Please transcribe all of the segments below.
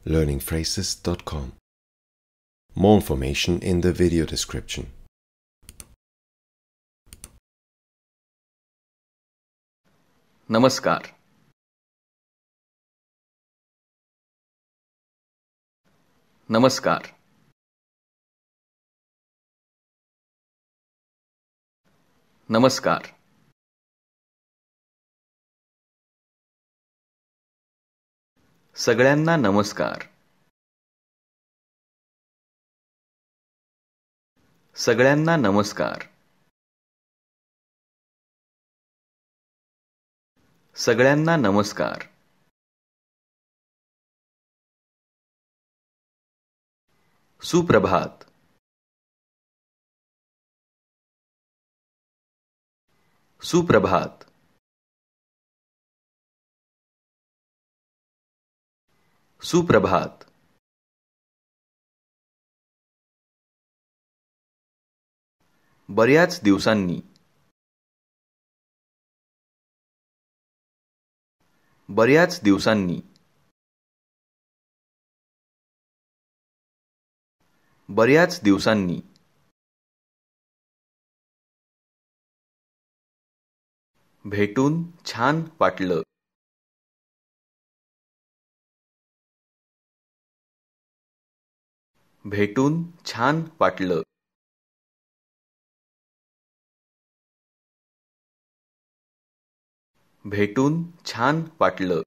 learningphrases.com. More information in the video description. नमस्कार. नमस्कार. नमस्कार. सगळ्यांना नमस्कार. सगळ्यांना नमस्कार. सगळ्यांना नमस्कार. सुप्रभात. सुप्रभात. सुप्रभात. बऱ्याच दिवसांनी. बऱ्याच दिवसांनी. बऱ्याच दिवसांनी. भेटून छान वाटलं. भेटून छान वाटलं. भेटून छान वाटलं.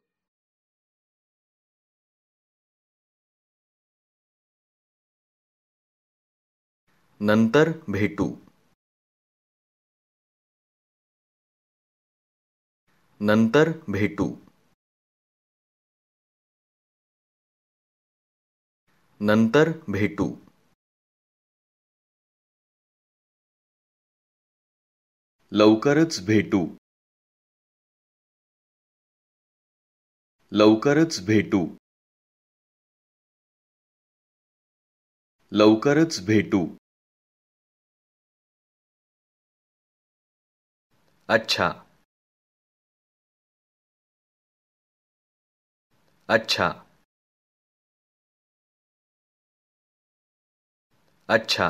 नंतर भेटू. नंतर भेटू. नंतर भेटू. लवकरच भेटू. लवकरच भेटू. लवकरच भेटू. अच्छा. अच्छा. अच्छा.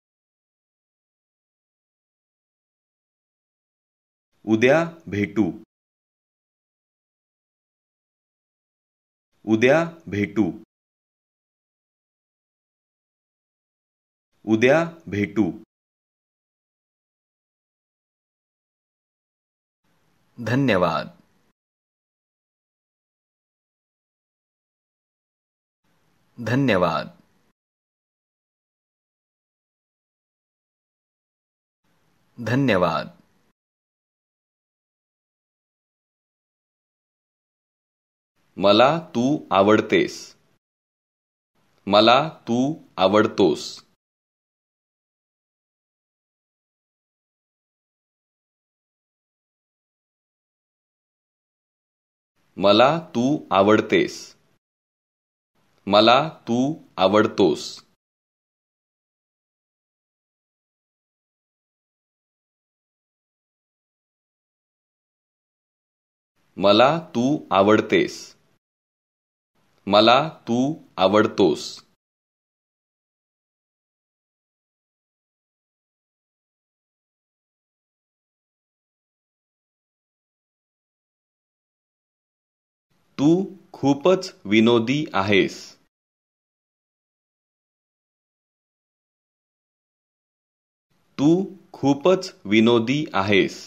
उद्या भेटू. उद्या भेटू. उद्या भेटू. धन्यवाद. धन्यवाद. धन्यवाद. मला तू आवडतेस. मला तू आवडतोस. मला तू आवडतेस. मला तू आवडतोस. मला तू आवडतेस. मला तू आवडतोस. तू खूपच विनोदी आहेस. तू खूपच विनोदी आहेस.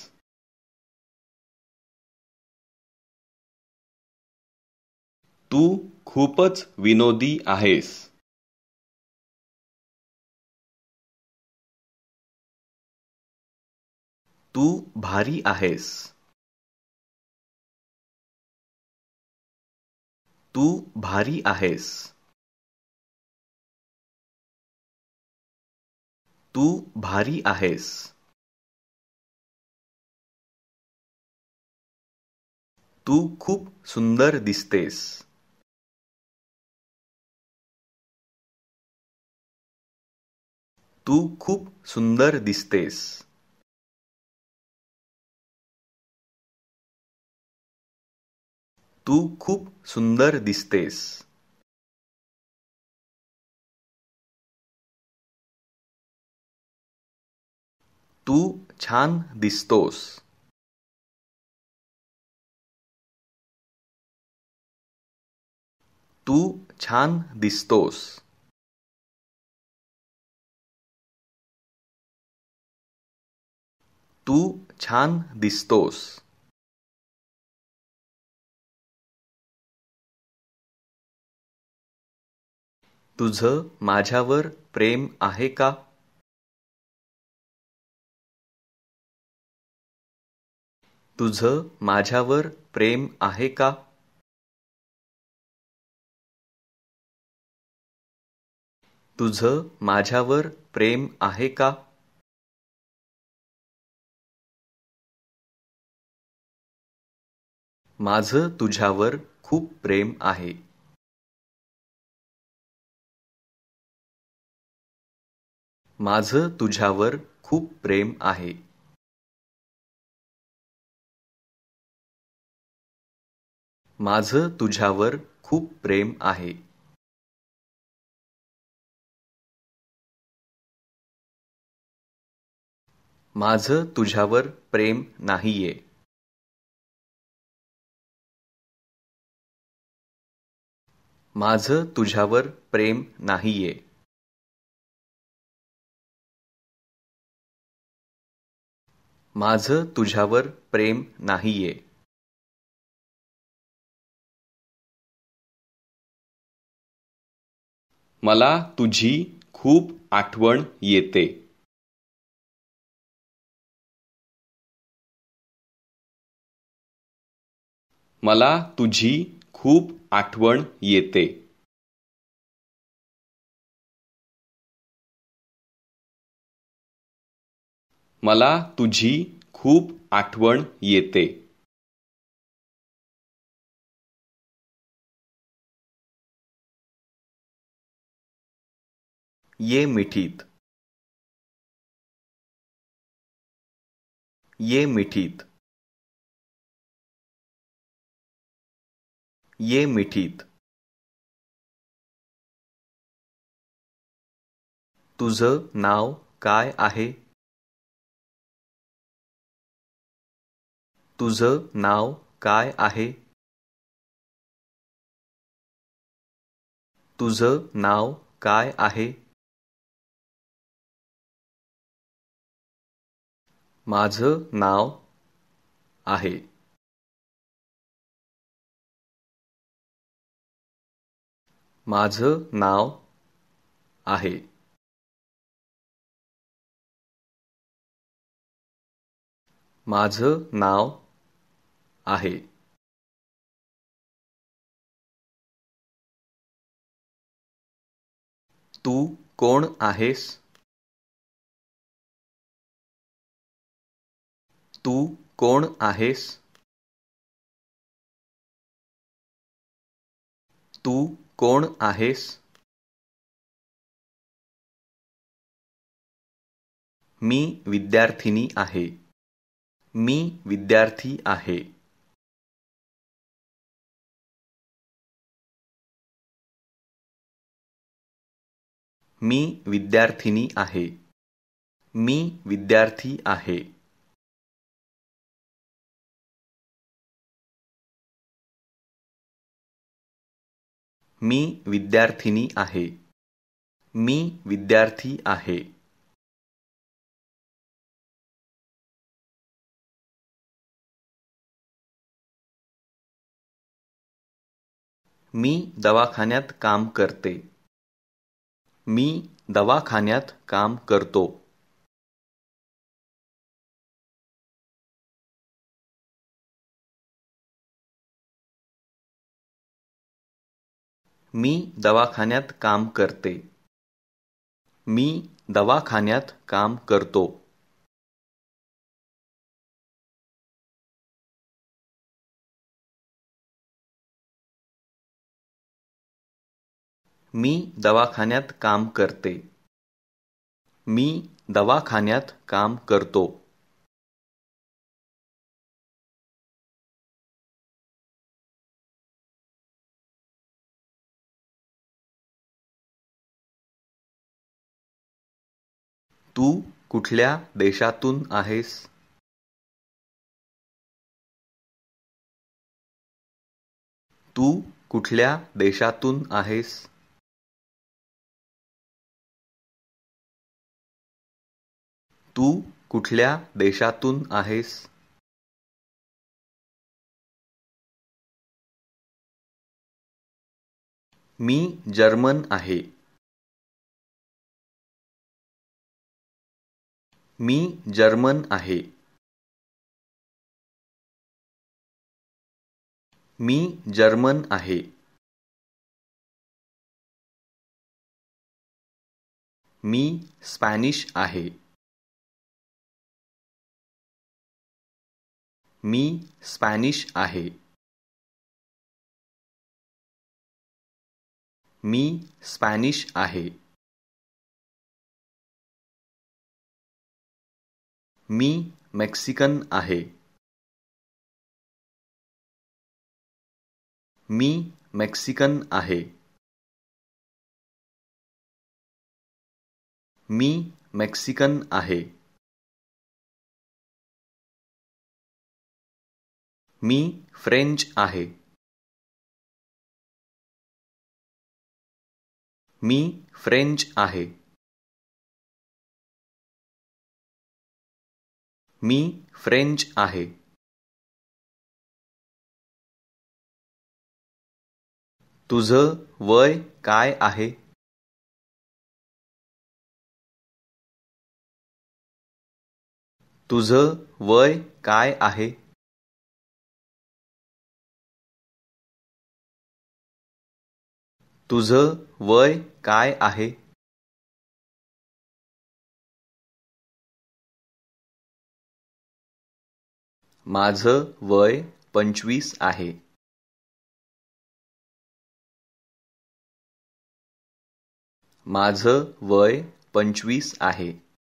तू खूपच विनोदी आहेस. तू भारी आहेस. तू भारी आहेस. तू भारी आहेस. तू खूप सुंदर दिसतेस. तू खूप सुंदर दिसतेस. तू खूप सुंदर दिसतेस. तू छान दिसतोस. तू छान दिसतोस. तू छान दिसतोस. तुझं माझ्यावर प्रेम आहे का? तुझं माझ्यावर प्रेम आहे का? तुझं माझ्यावर प्रेम आहे का? माझं तुझ्यावर खूप प्रेम आहे. माझं तुझ्यावर खूप प्रेम आहे. माझं तुझ्यावर खूप प्रेम आहे. माझं तुझ्यावर प्रेम नाहीये. माझं तुझ्यावर प्रेम नाहीये. माझं तुझ्यावर प्रेम नाहीये. मला तुझी खूप आठवण येते. मला तुझी खूप आठवण येते. मला तुझी खूप आठवण येते. ये मिठीत. ये मिठीत. ये मिठीत. तुझं नाव काय आहे? तुझं नाव काय आहे? तुझं नाव काय आहे? माझं नाव आहे. माझं नाव आहे. माझं नाव आहे. तू कोण आहेस? तू कोण आहेस? तू कोण आहेस? मी विद्यार्थिनी आहे. मी विद्यार्थी आहे. मी विद्यार्थिनी आहे. मी विद्यार्थी आहे. मी विद्यार्थिनी आहे. मी विद्यार्थी आहे. मी दवाखान्यात काम करते. मी दवाखान्यात काम करतो. मी दवाखान्यात काम करते. मी दवाखान्यात काम करतो. मी दवाखान्यात काम करते. मी दवाखान्यात काम करतो. तू कुठल्या देशातून आहेस? तू कुठल्या देशातून आहेस? तू कुठल्या देशातून आहेस? मी जर्मन आहे. मी जर्मन आहे. मी जर्मन आहे. मी स्पॅनिश आहे. मी स्पॅनिश आहे. मी स्पॅनिश आहे. मी मेक्सिकन आहे. मी मेक्सिकन आहे. मी मेक्सिकन आहे. मी फ्रेंच आहे. मी फ्रेंच आहे. मी फ्रेंच आहे. तुझं वय काय आहे? तुझं वय काय आहे? तुझं वय काय आहे? माझं वय 25 आहे. माझं वय 25 आहे.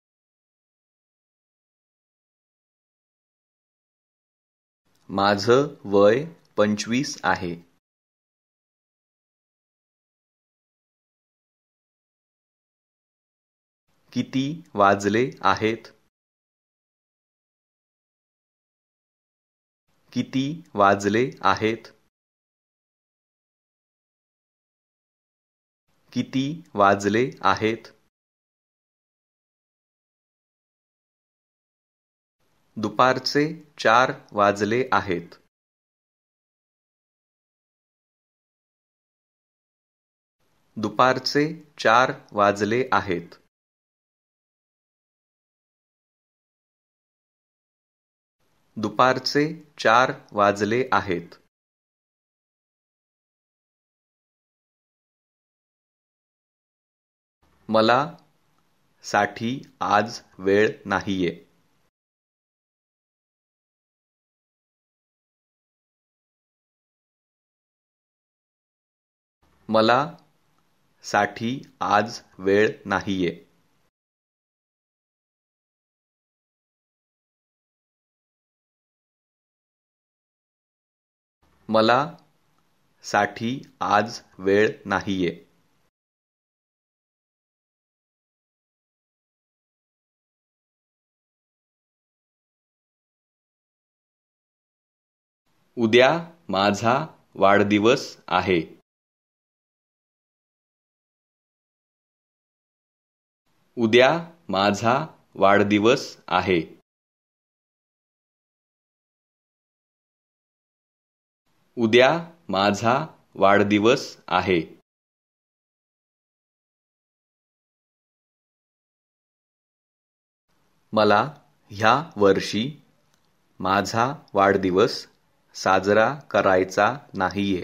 माझं वय 25 आहे. किती वाजले आहेत? किती वाजले आहेत? किती वाजले आहेत? दुपारचे 4 वाजले आहेत. दुपारचे 4 वाजले आहेत. दुपारचे 4 वाजले आहेत. मला साठी आज वेळ नाहीये. मला साठी आज वेळ नाहीये. मला साठी आज वेळ नाहीये. उद्या माझा वाढदिवस आहे. उद्या माझा वाढदिवस आहे. उद्या माझा वाढदिवस आहे. मला ह्या वर्षी माझा वाढदिवस साजरा करायचा नाहीये.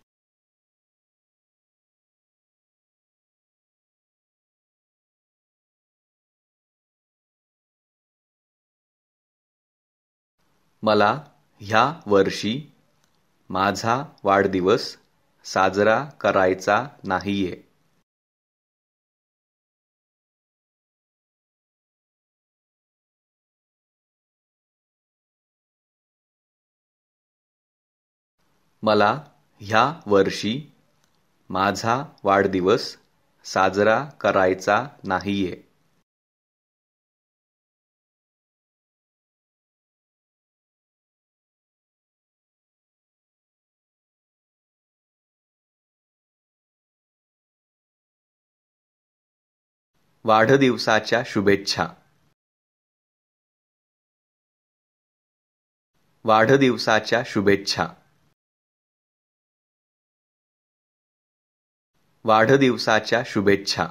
मला ह्या वर्षी माझा वाढदिवस साजरा करायचा नाहीये. मला ह्या वर्षी माझा वाढदिवस साजरा करायचा नाहीये. वाढदिवसाच्या शुभेच्छा. वाढदिवसाच्या शुभेच्छा. वाढदिवसाच्या शुभेच्छा.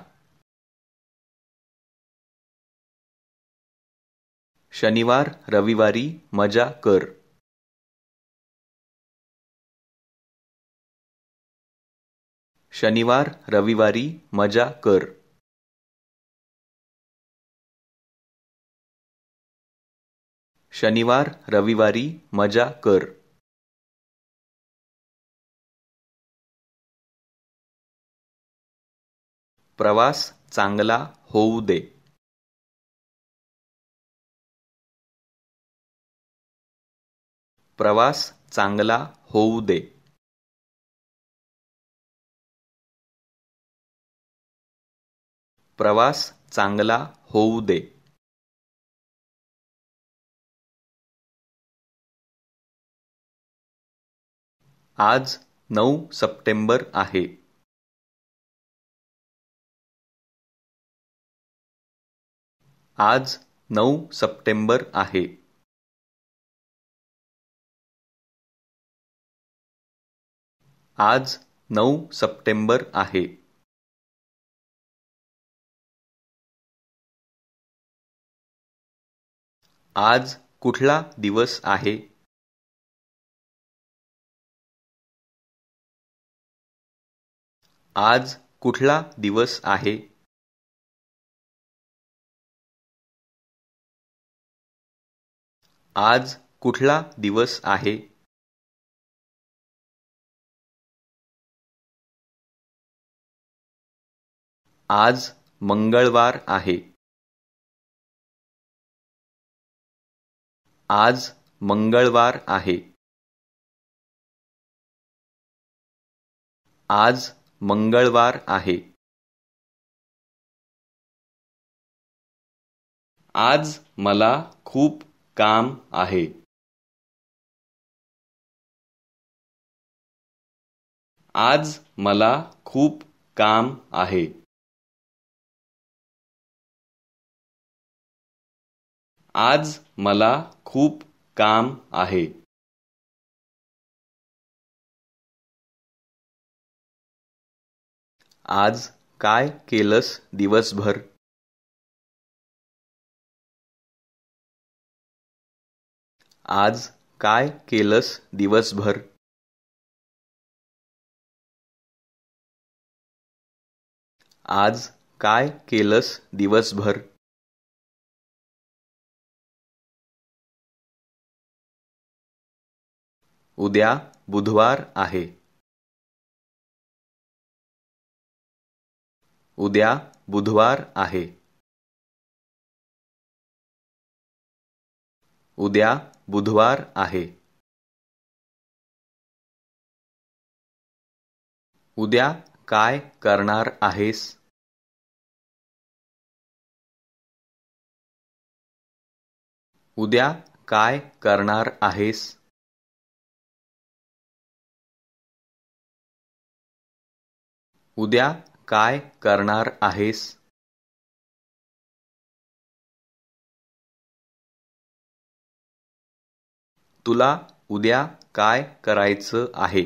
शनिवार रविवारी मजा कर. शनिवार रविवारी मजा कर. शनिवार रविवारी मजा कर. प्रवास चांगला होऊ दे. प्रवास चांगला होऊ दे. प्रवास चांगला होऊ दे. आज 9 सप्टेंबर आहे. आज 9 सप्टेंबर आहे. आज 9 सप्टेंबर आहे. आज कुठला दिवस आहे? आज कुठला दिवस आहे? आज कुठला दिवस आहे? आज मंगळवार आहे. आज मंगळवार आहे. आज मंगळवार आहे. आज मला खूप काम आहे. आज मला खूप काम आहे. आज मला खूप काम आहे. आज काय केलंस दिवसभर? आज काय केलंस दिवसभर? आज काय केलंस दिवसभर? उद्या बुधवार आहे. उद्या बुधवार आहे. उद्या बुधवार आहे. उद्या काय करणार आहेस? उद्या काय करणार आहेस? उद्या काय करणार आहेस? तुला उद्या काय करायचं आहे?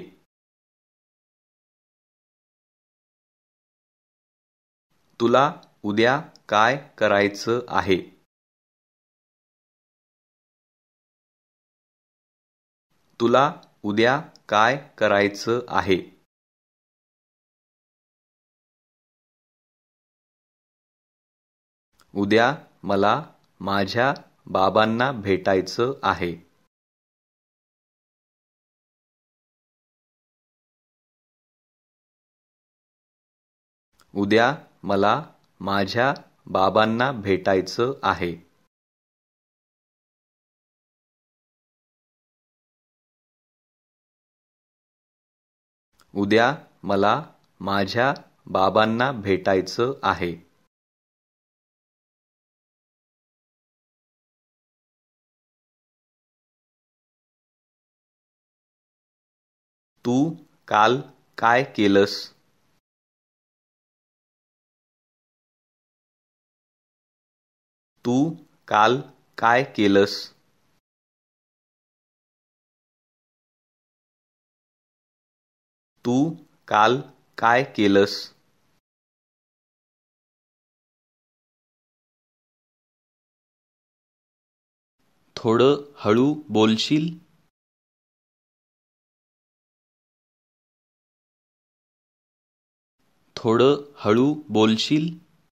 तुला उद्या काय करायचं आहे? तुला उद्या काय करायचं आहे? उद्या मला माझ्या बाबांना भेटायचं आहे. उद्या मला माझ्या बाबांना भेटायचं आहे. उद्या मला माझ्या बाबांना भेटायचं आहे. तू काल काय केलंस? तू काल काय केलंस? तू काल काय केलंस? थोडं हळू बोलशील? थोडं हळू बोलशील?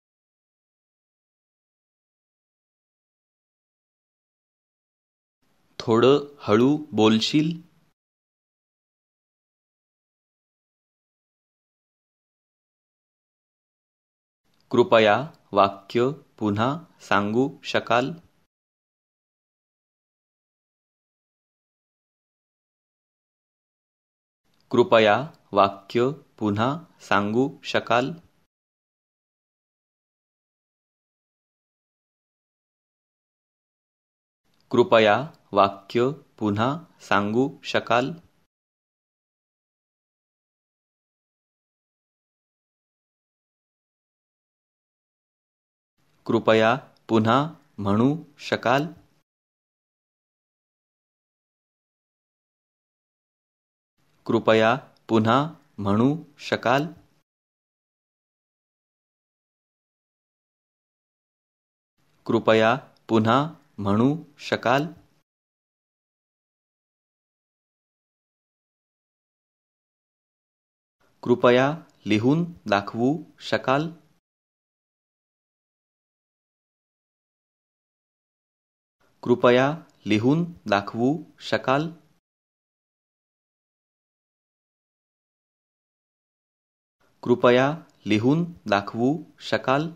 थोडं हळू बोलशील? कृपया वाक्य पुन्हा सांगू शकाल? कृपया वाक्य पुन्हा सांगू शकाल? कृपया वाक्य पुन्हा सांगू शकाल? कृपया पुन्हा म्हणू शकाल? कृपया पुन्हा म्हणू शकाल? कृपया पुन्हा म्हणू शकाल? कृपया लिहून दाखवू शकाल? कृपया लिहून दाखवू शकाल? कृपया लिहून दाखवू शकाल?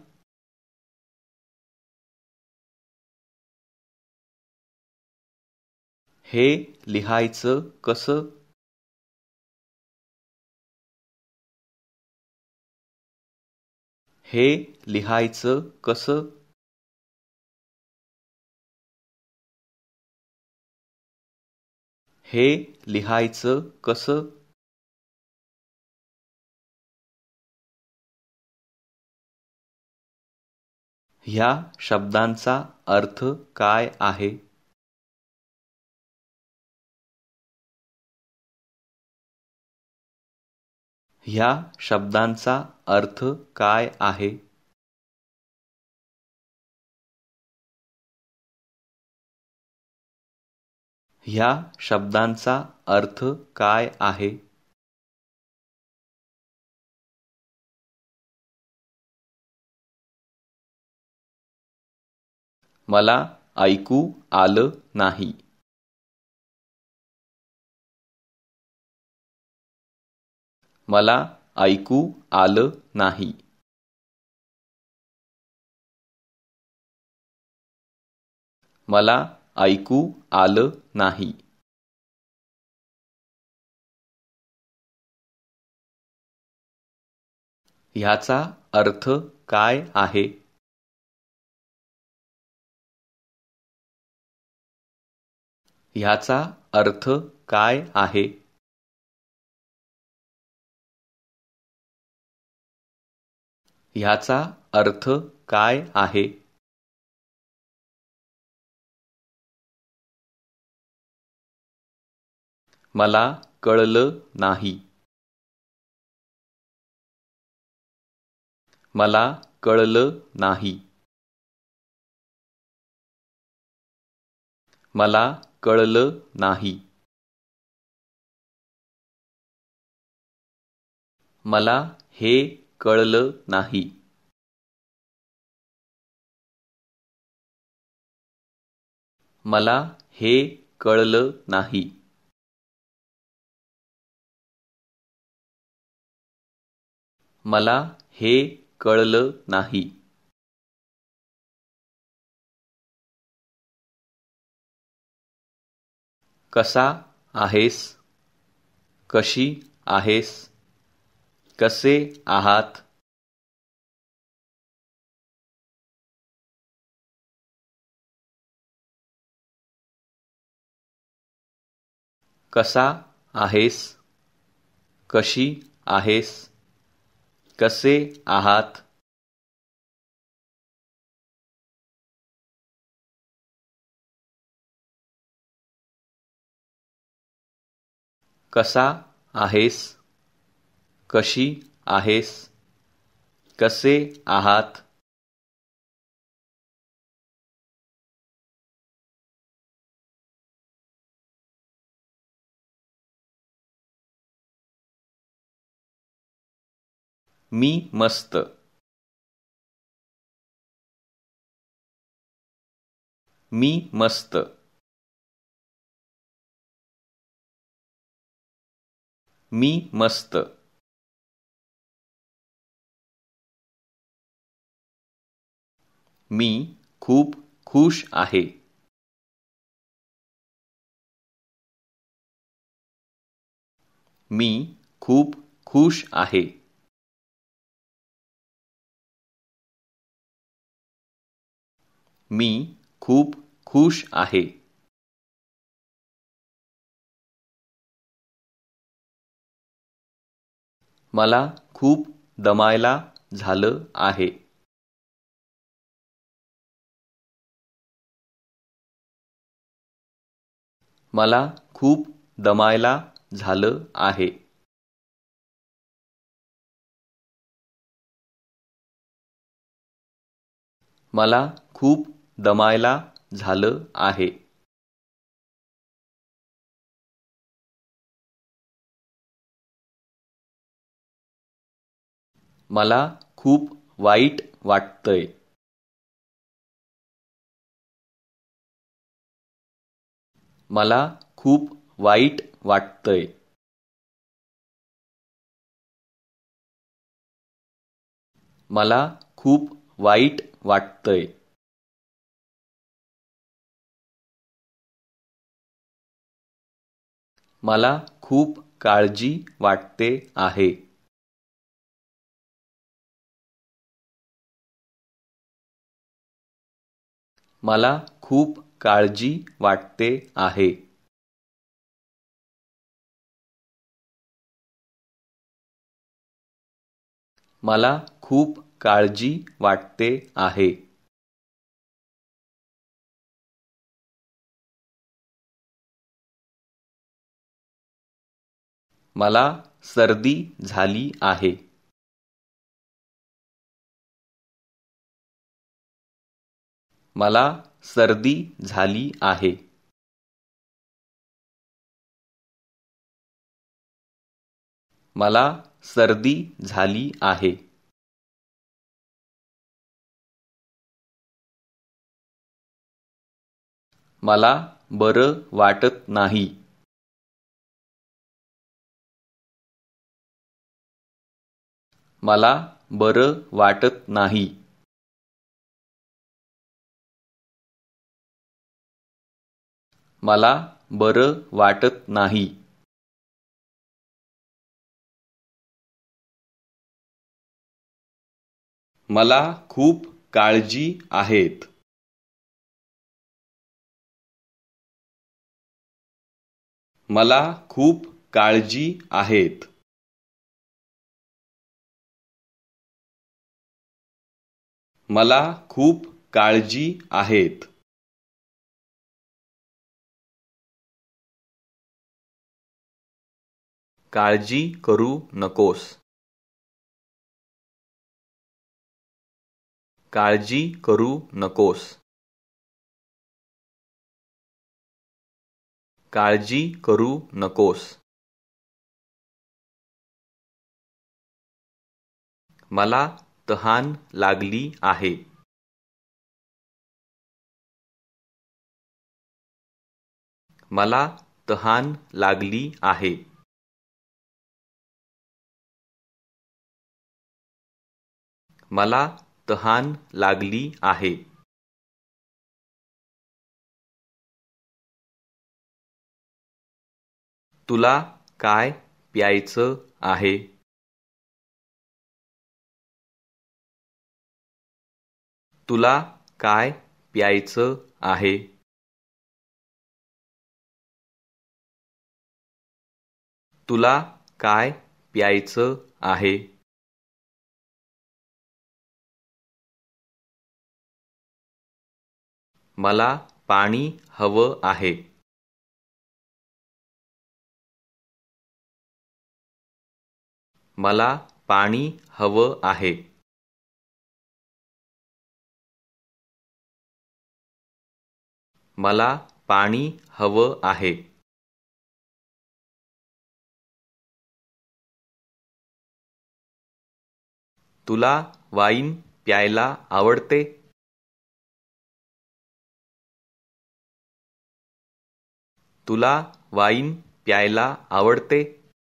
हे लिहायचं कसं? हे लिहायचं कसं? हे लिहायचं कसं? ह्या शब्दांचा अर्थ काय आहे? ह्या शब्दांचा अर्थ काय आहे? ह्या शब्दांचा अर्थ काय आहे? मला ऐकू आलं नाही. मला ऐकू आलं नाही. मला ऐकू आलं नाही. ह्याचा अर्थ काय आहे? ह्याचा अर्थ काय आहे? ह्याचा अर्थ काय आहे? मला कळलं नाही. मला कळलं नाही. मला कळलं नाही. मला हे कळलं नाही. मला हे कळलं नाही. मला हे कळलं नाही. कसा आहेस? कशी आहेस? कसे आहात? कसा आहेस? कशी आहेस? कसे आहात? कसा आहेस? कशी आहेस? कसे आहात? मी मस्त. मी मस्त. मी मस्त. मी खूप खुश आहे. मी खूप खुश आहे. मी खूप खुश आहे. मला खूप दमायला झालं आहे. मला खूप दमायला झालं आहे. मला खूप दमायला झालं आहे. मला खूप वाईट वाटतंय. मला खूप वाईट वाटतंय. मला खूप वाईट वाटतंय. मला खूप काळजी वाटते आहे. मला खूप काळजी वाटते आहे. मला खूप काळजी वाटते आहे. मला सर्दी झाली आहे. मला सर्दी झाली आहे. मला सर्दी झाली आहे. मला बरं वाटत नाही. मला बरं वाटत नाही. मला बरं वाटत नाही. मला खूप काळजी आहेत. मला खूप काळजी आहेत. मला खूप काळजी आहेत. काळजी करू नकोस. काळजी करू नकोस. काळजी करू नकोस. मला तहान लागली आहे. मला तहान लागली आहे. मला तहान लागली आहे. तुला काय प्यायचं आहे? तुला काय प्यायचं आहे? तुला काय प्यायचं आहे? मला पाणी हवं आहे. मला पाणी हवं आहे. मला पाणी हवं आहे. तुला वाईन प्यायला आवडते? तुला वाईन प्यायला आवडते?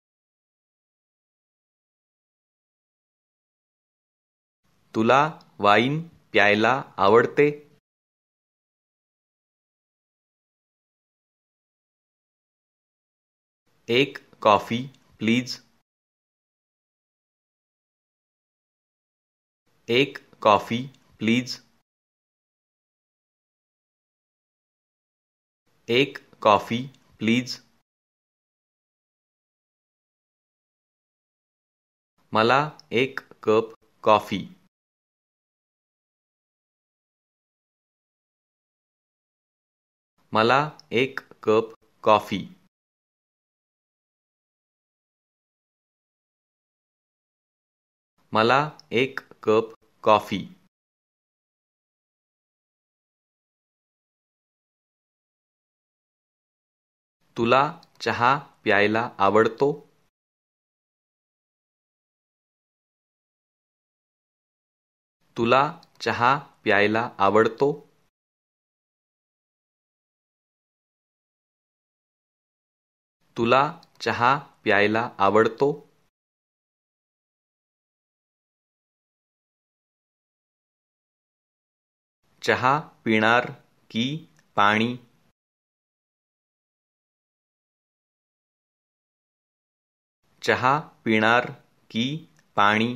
तुला वाईन प्यायला आवडते? एक कॉफी प्लीज. एक कॉफी प्लीज. एक कॉफी प्लीज. मला एक कप कॉफी. मला एक कप कॉफी. मला एक कप कॉफी. तुला चहा प्यायला आवडतो? तुला चहा प्यायला आवडतो? तुला चहा प्यायला आवडतो? चहा पिणार की पाणी? चहा पिणार की पाणी?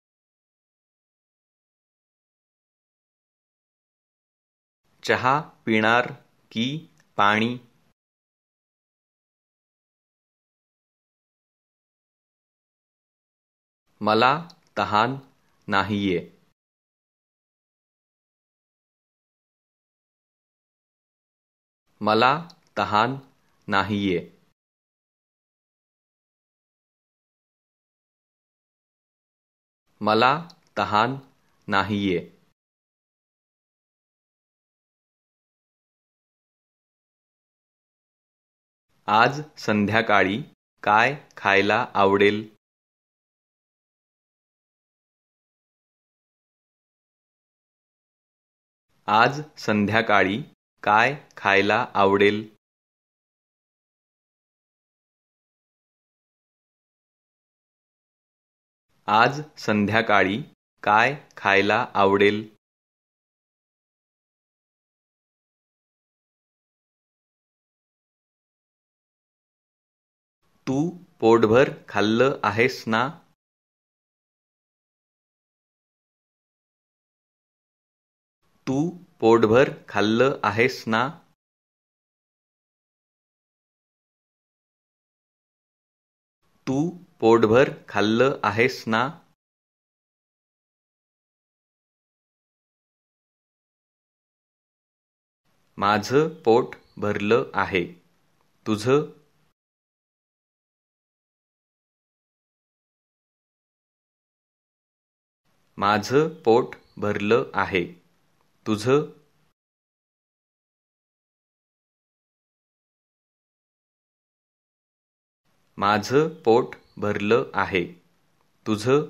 चहा पिणार की पाणी? मला तहान नाहीये. मला तहान नाहीये. मला तहान नाहीये. आज संध्याकाळी काय खायला आवडेल? आज संध्याकाळी काय खायला आवडेल? आज संध्याकाळी काय खायला आवडेल? तू पोटभर खाल्लं आहेस ना? तू पोटभर खाल्लं आहेस ना? तू पोटभर खाल्लं आहेस ना? माझं पोट भरलं आहे. तुझं? माझं पोट भरलं आहे. तुझं? माझं पोट भरलं आहे. तुझं?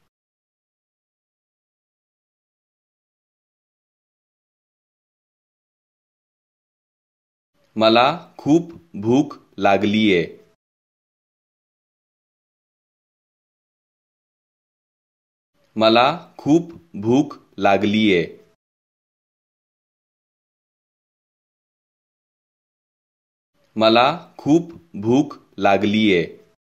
मला खूप भूक लागलीये. मला खूप भूक लागलीये. मला खूप भूक लागलीये.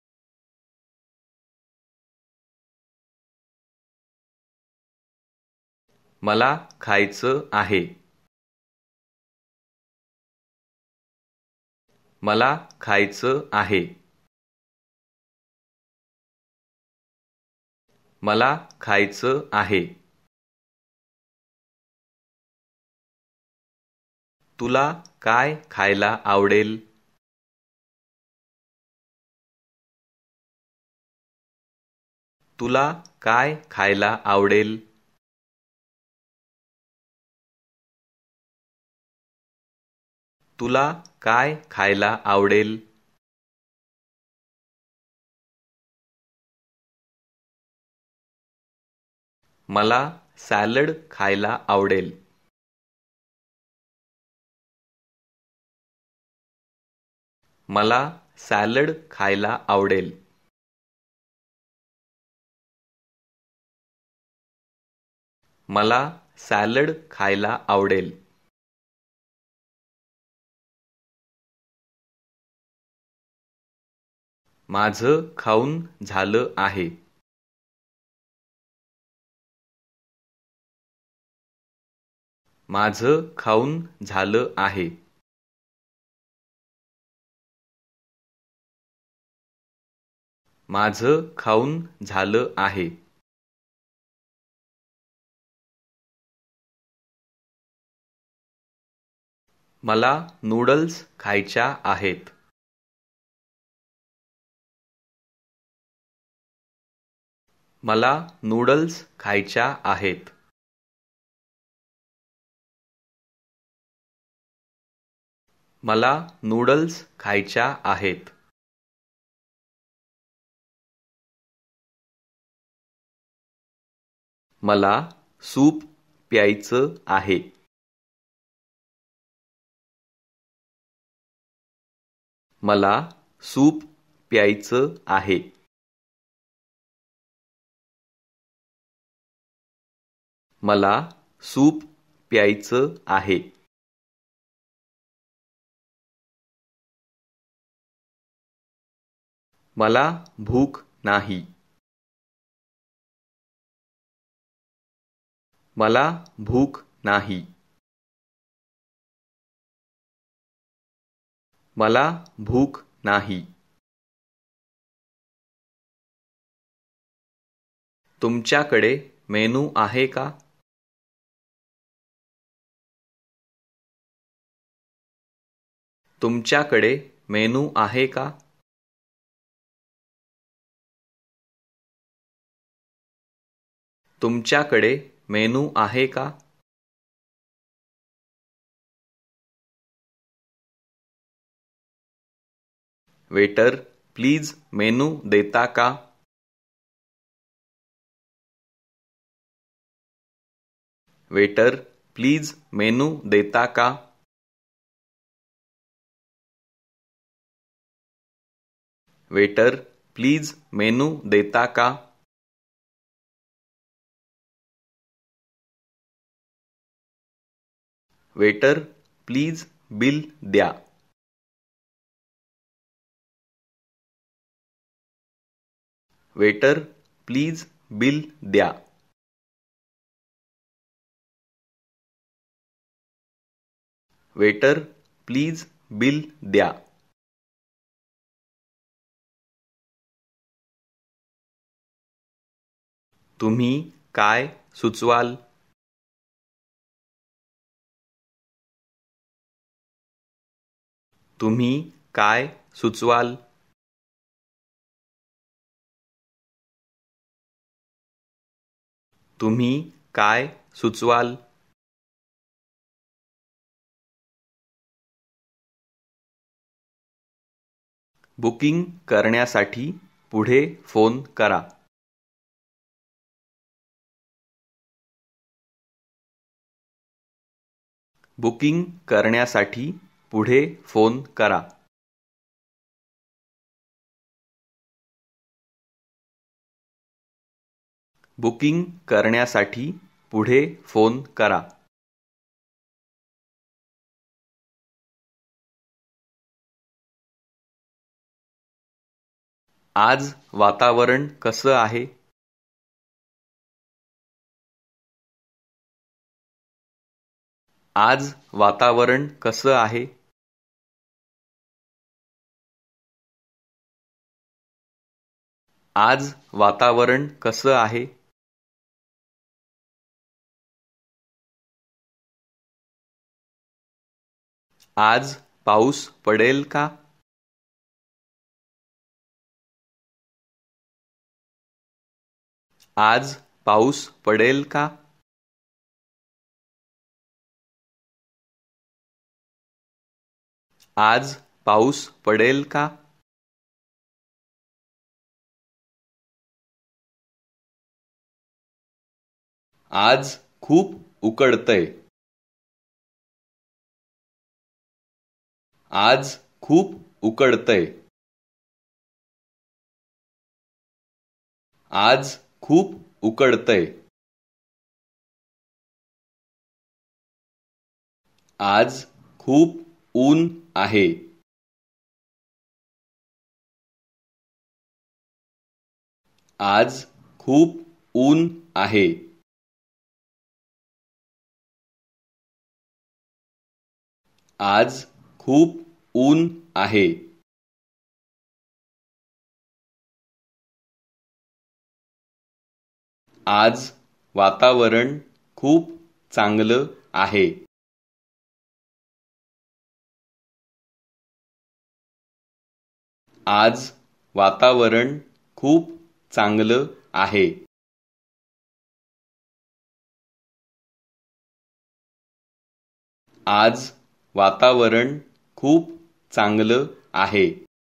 मला खायचं आहे. मला खायचं आहे. मला खायचं आहे. तुला काय खायला आवडेल? तुला काय खायला आवडेल? तुला काय खायला आवडेल? मला सॅलड खायला आवडेल. मला सॅलड खायला आवडेल. मला सॅलड खायला आवडेल. माझं खाऊन झालं आहे. माझं खाऊन झालं आहे. माझं खाऊन झालं आहे. मला नूडल्स खायच्या आहेत. मला नूडल्स खायच्या आहेत. मला नूडल्स खायच्या आहेत. मला सूप प्यायचं आहे. मला सूप प्यायचं आहे. मला सूप प्यायचं आहे. मला भूक नाही. मला भूक नाही. मला भूक नाही. तुमच्याकडे मेनू आहे का? तुमच्याकडे मेनू आहे का? तुमच्याकडे मेनू आहे का? वेटर, प्लीज मेनू देता का? वेटर, प्लीज मेनू देता का? वेटर, प्लीज मेनू देता का? वेटर, प्लीज बिल द्या. वेटर, प्लीज बिल द्या. वेटर, प्लीज बिल द्या. तुम्ही काय सुचवाल? तुम्ही काय सुचवाल? तुम्ही काय सुचवाल? बुकिंग करण्यासाठी पुढे फोन करा. बुकिंग करण्यासाठी पुढे फोन करा. बुकिंग करण्यासाठी पुढे फोन करा. आज वातावरण कसं आहे? आज वातावरण कसं आहे? आज वातावरण कसं आहे? आज पाऊस पडेल का? आज पाऊस पडेल का? आज पाऊस पडेल का? आज खूप उकडतंय. आज खूप उकडतंय. आज खूप उकडतंय. आज खूप ऊन आहे. आज खूप ऊन आहे. आज खूप ऊन आहे. आज वातावरण खूप चांगलं आहे. आज वातावरण खूप चांगलं आहे. आज वातावरण खूप चांगलं आहे.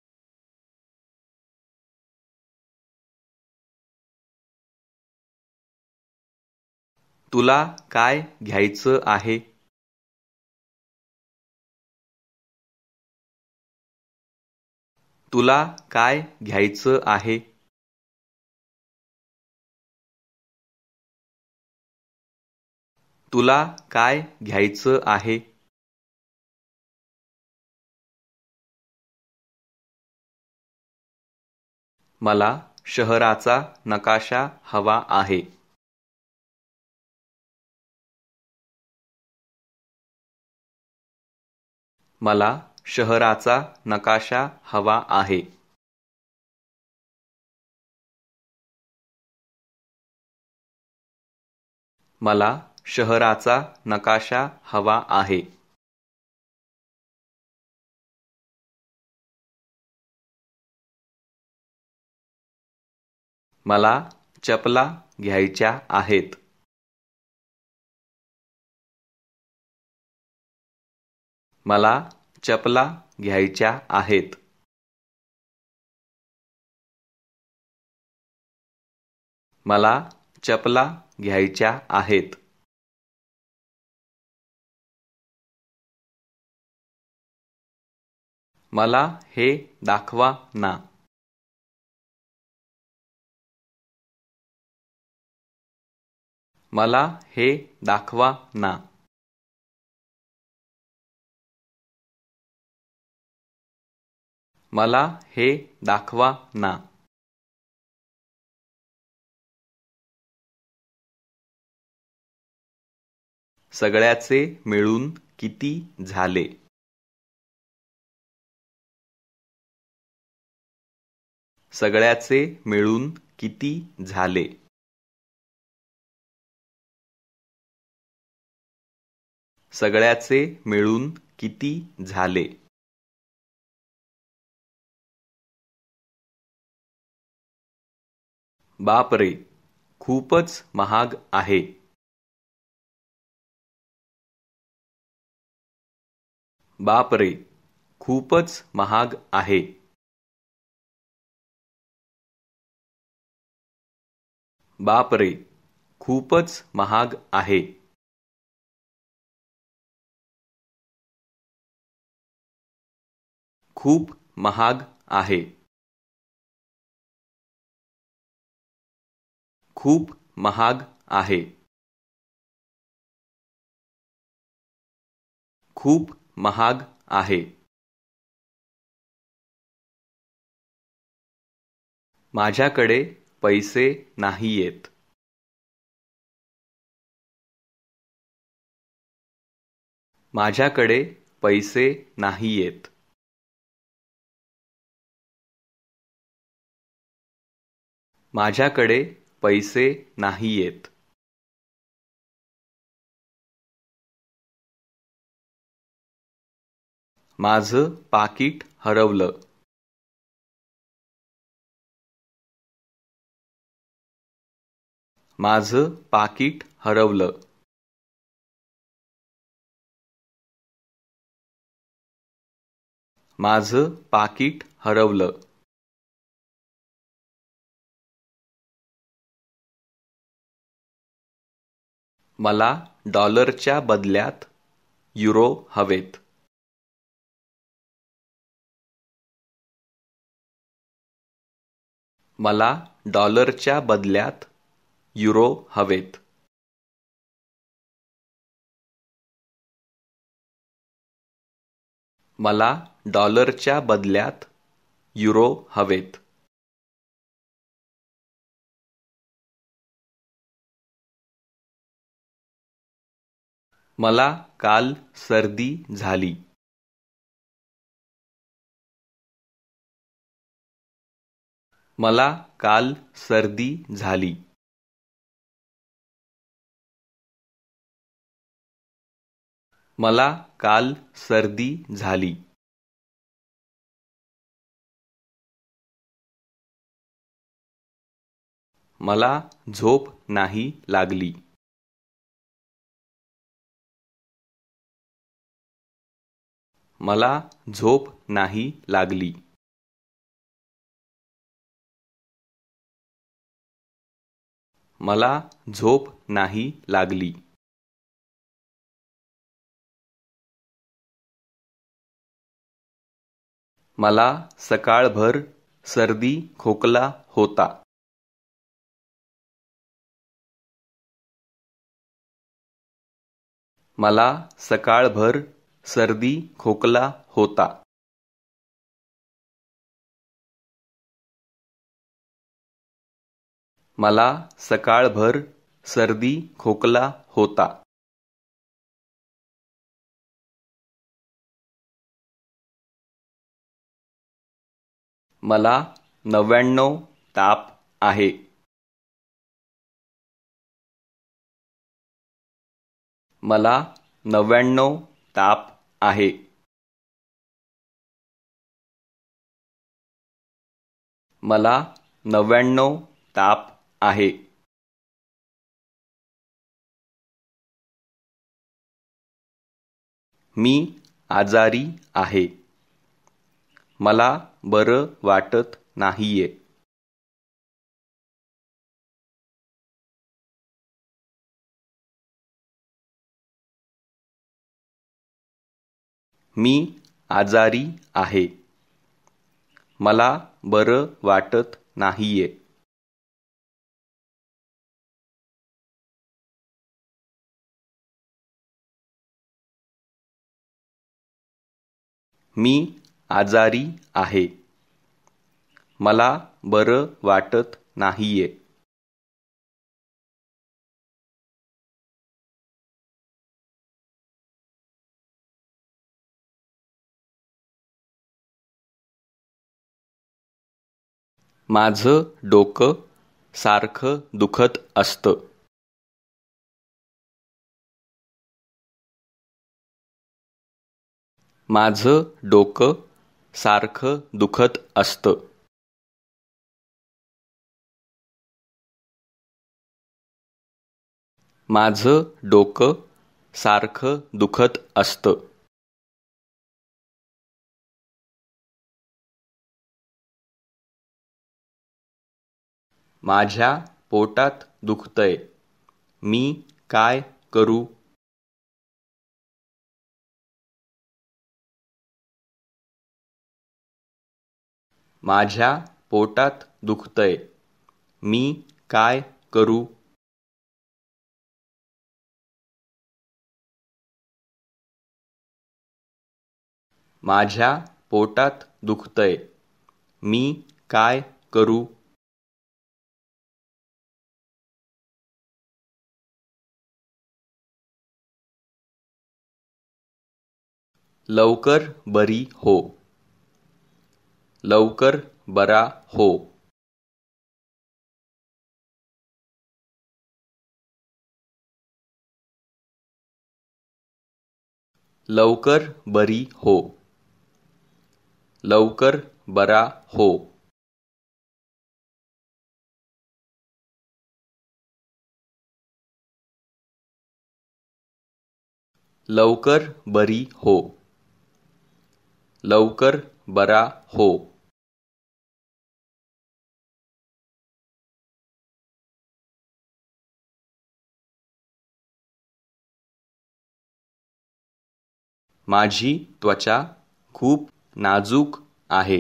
तुला काय घ्यायचं आहे? तुला काय घ्यायचं आहे? तुला काय घ्यायचं आहे? मला शहराचा नकाशा हवा आहे. मला शहराचा नकाशा हवा आहे. मला शहराचा नकाशा हवा आहे. मला चपला घ्यायच्या आहेत. मला चपला घ्यायच्या आहेत. मला चपला घ्यायच्या आहेत. मला हे दाखवा ना. मला हे दाखवा ना. मला हे दाखवा ना. सगळ्याचे मिळून किती झाले? सगळ्याचे मिळून किती झाले? सगळ्याचे मिळून किती झाले? बापरे, खूपच महाग आहे. बापरे, खूपच महाग आहे. बापरे, खूपच महाग आहे. खूप महाग आहे. खूप महाग आहे. खूप महाग आहे. माझ्याकडे पैसे नाहीयेत. माझ्याकडे पैसे नाहीयेत. माझ्याकडे पैसे नाहीयेत. माझं पाकीट हरवलं. माझं पाकीट हरवलं. माझं पाकीट हरवलं. मला डॉलरच्या बदल्यात युरो हवेत. मला डॉलरच्या बदल्यात युरो हवेत. मला डॉलरच्या बदल्यात युरो हवेत. मला काल सर्दी झाली. मला काल सर्दी झाली. मला काल सर्दी झाली. मला झोप नाही लागली. मला झोप नाही लागली. मला झोप नाही लागली. मला सकाळभर सर्दी खोकला होता. मला सकाळभर सर्दी खोकला होता. मला सकाळभर सर्दी खोकला होता. मला 99 ताप आहे. मला 99 ताप आहे. मला 99 ताप आहे. मी आजारी आहे. मला बरं वाटत नाहीये. मी आजारी आहे. मला बरं वाटत नाहीये. मी आजारी आहे. मला बरं वाटत नाहीये. माझं डोकं सारखं दुखत असतं. माझं डोकं सारखं दुखत असतं. माझं डोकं सारखं दुखत असतं. माझ्या पोटात दुखतंय. मी काय करू? माझ्या पोटात दुखतंय. मी काय करू? माझ्या पोटात दुखतंय. मी काय करू? लवकर बरी हो. लवकर बरा हो. लवकर बरी हो. लवकर बरा हो. लवकर बरी हो. लवकर बरा हो. माझी त्वचा खूप नाजूक आहे.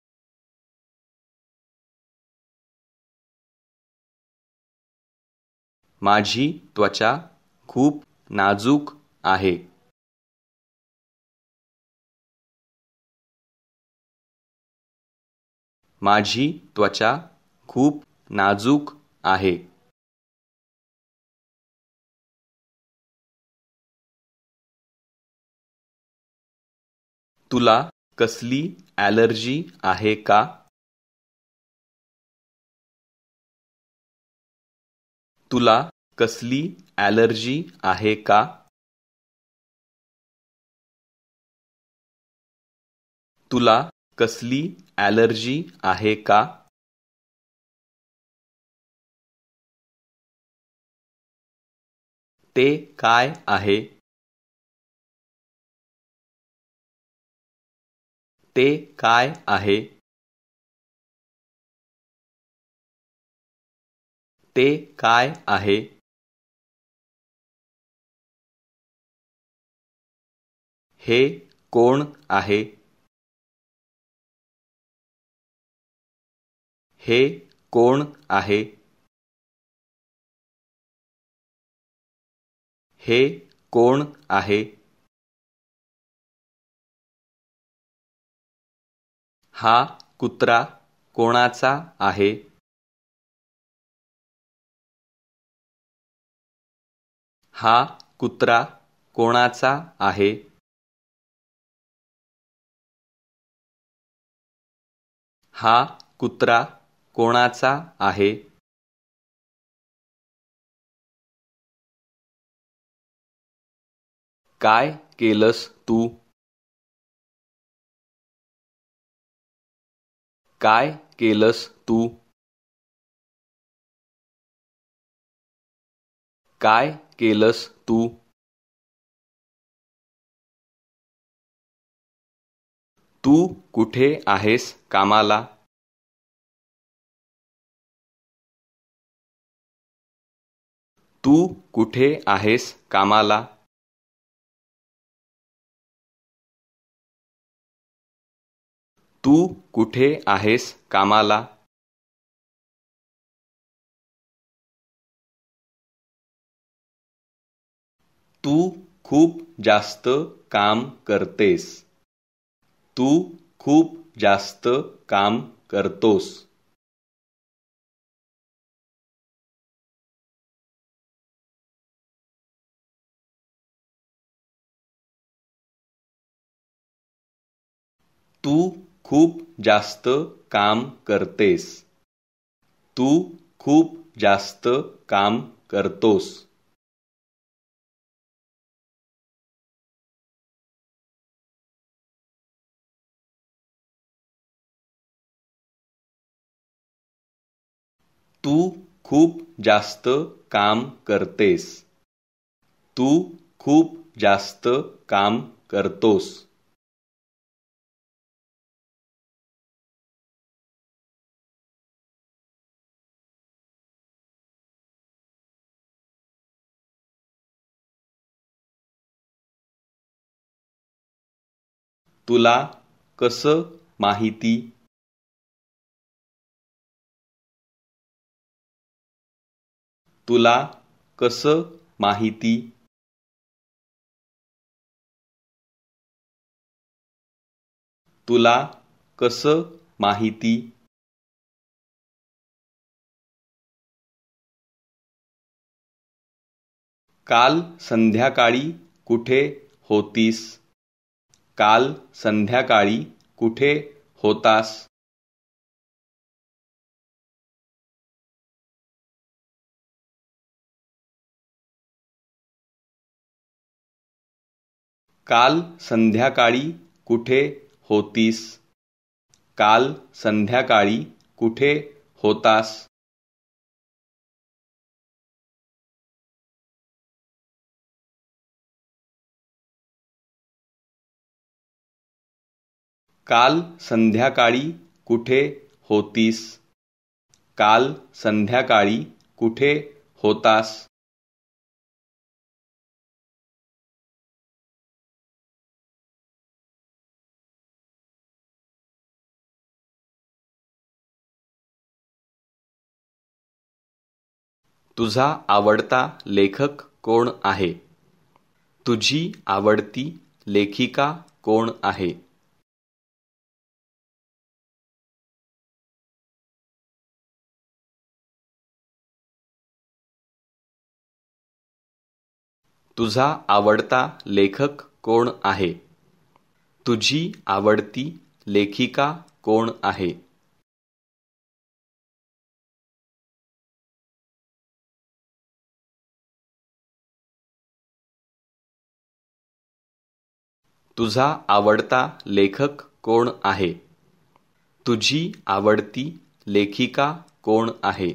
माझी त्वचा खूप नाजूक आहे. माझी त्वचा खूप नाजूक आहे. तुला कसली ॲलर्जी आहे का? तुला कसली ॲलर्जी आहे का? तुला कसली ॲलर्जी आहे का? ते काय आहे? ते काय आहे? ते काय आहे? हे कोण आहे? हे कोण आहे? हे कोण आहे? हा कुत्रा कोणाचा आहे? हा कुत्रा कोणाचा आहे? हा कुत्रा कोणाचा आहे? काय केलंस तू? काय केलंस तू? काय केलंस तू? तू कुठे आहेस कामाला? तू कुठे आहेस कामाला? तू कुठे आहेस कामाला? तू खूप जास्त काम करतेस. तू खूप जास्त काम करतोस. तू खूप जास्त काम करतेस. तू खूप जास्त काम करतोस. तू खूप जास्त काम करतेस. तू खूप जास्त काम करतोस. तुला कसं माहिती? तुला कसं माहिती? तुला कसं माहिती? काल संध्याकाळी कुठे होतीस? काल संध्याकाळी कुठे होतास? काल संध्याकाळी कुठे होतीस? काल संध्याकाळी कुठे होतास? काल संध्याकाळी कुठे होतीस? काल संध्याकाळी कुठे होतास? तुझा आवडता लेखक कोण आहे? तुझी आवडती लेखिका कोण आहे? तुझा आवडता लेखक कोण आहे? तुझी आवडती लेखिका कोण आहे? तुझा आवडता लेखक कोण आहे? तुझी आवडती लेखिका कोण आहे?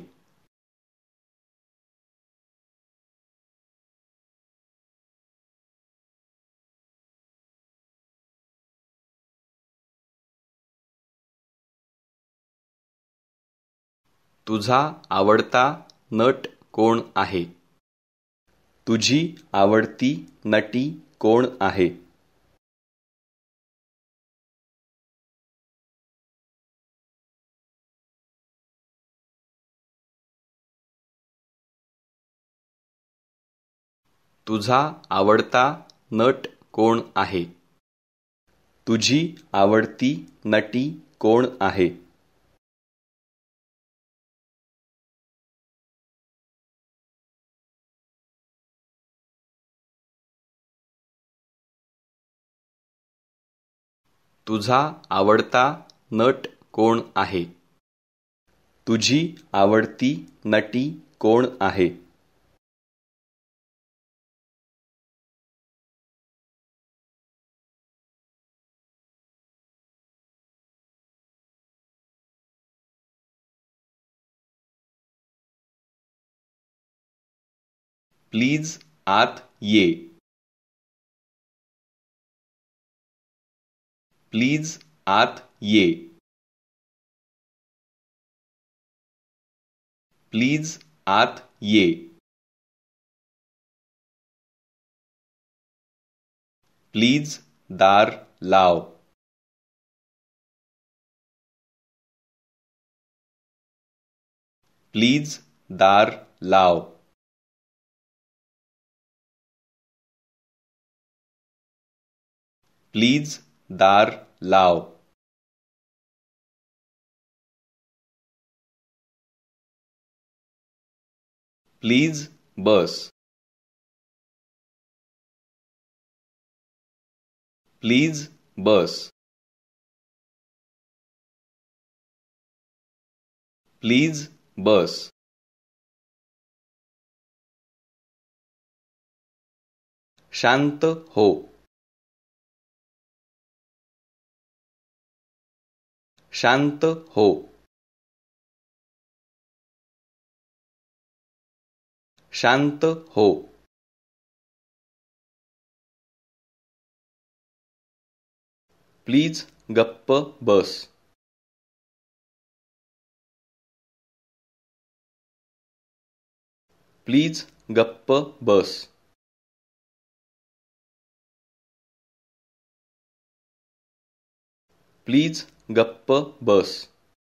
तुझा आवडता नट कोण आहे? तुझी आवडती नटी कोण आहे? तुझा आवडता नट कोण आहे? तुझी आवडती नटी कोण आहे? तुझा आवडता नट कोण आहे? तुझी आवडती नटी कोण आहे? प्लीज आत ये. प्लीज आत ये. प्लीज आत ये. प्लीज दार लाव. प्लीज दार लाव. प्लीज दार लाव. प्लीज बस. प्लीज बस. प्लीज बस. शांत हो. शांत हो. शांत हो. प्लीज गप्प बस. प्लीज गप्प बस. प्लीज गप्प बस.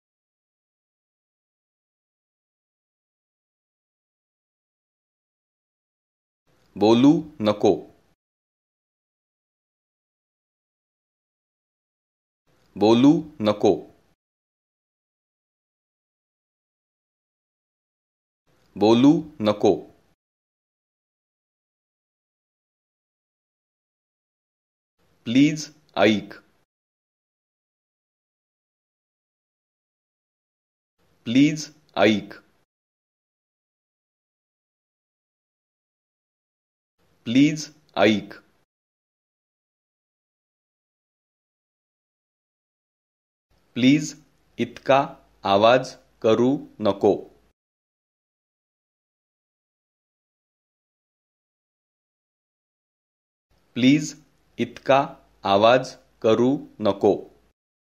बोलू नको. बोलू नको. बोलू नको. प्लीज ऐक. प्लीज ऐक. प्लीज ऐक. प्लीज इतका आवाज करू नको. प्लीज इतका आवाज करू नको.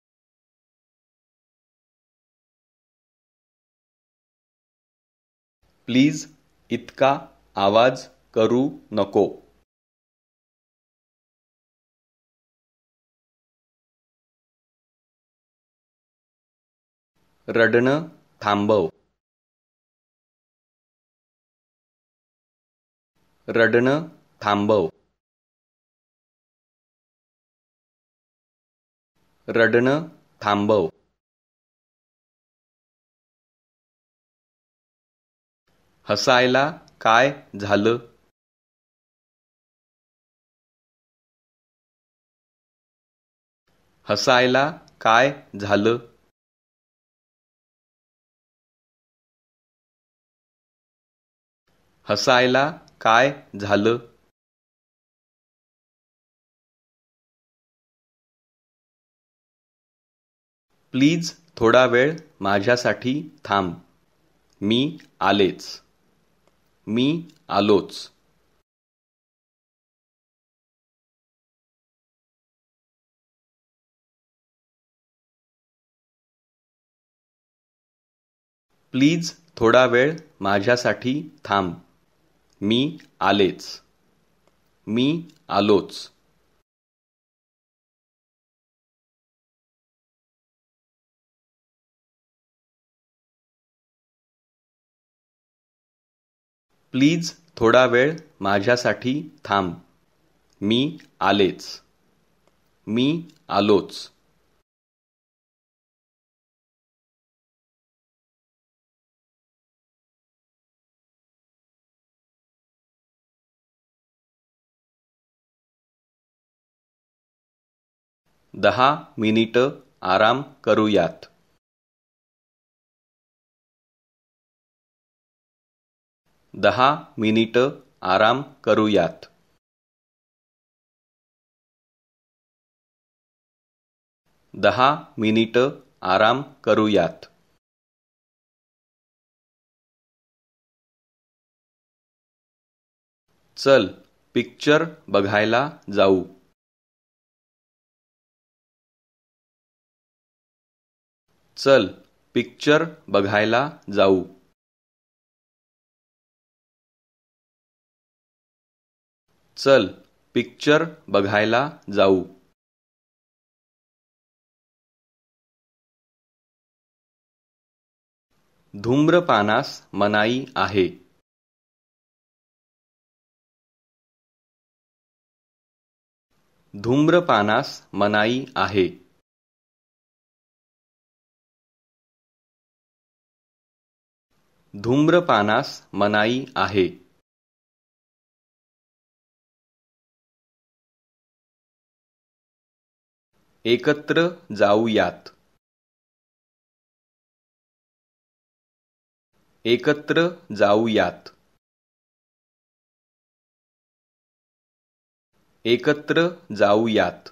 प्लीज इतका आवाज करू नको. रडणं थांबव. रडणं थांबव. रडणं थांबव. हसायला काय झालं? हसायला काय झालं? हसायला काय झालं? प्लीज थोडा वेळ माझ्यासाठी थांब. मी आलेच. मी आलोच. प्लीज थोडा वेळ माझ्यासाठी थांब. मी आलेच. मी आलोच. प्लीज थोडा वेळ माझ्यासाठी थांब. मी आलेच. मी आलोच. दहा मिनिटं आराम करूयात. 10 मिनिटं आराम करूयात. 10 मिनिटं आराम करूयात. चल पिक्चर बघायला जाऊ. चल पिक्चर बघायला जाऊ. चल पिक्चर बघायला जाऊ. धूम्रपानास मनाई आहे. धूम्रपानास मनाई आहे. धूम्रपानास मनाई आहे. एकत्र जाऊयात. एकत्र जाऊयात. एकत्र जाऊयात.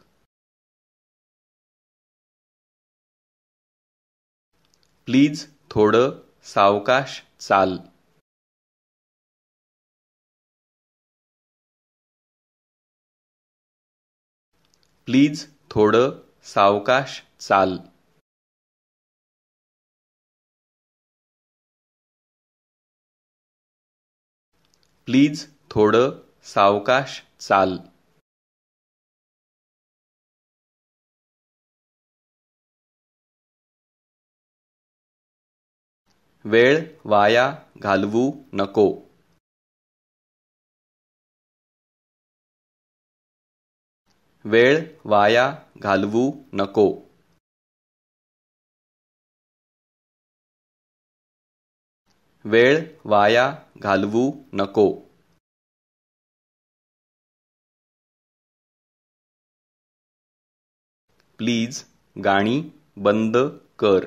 प्लीज थोडं सावकाश चाल. प्लीज थोडं सावकाश चाल. प्लीज थोडं सावकाश चाल. वेळ वाया घालवू नको. वेळ वाया घालवू नको. वेळ वाया घालवू नको. प्लीज गाणी बंद कर.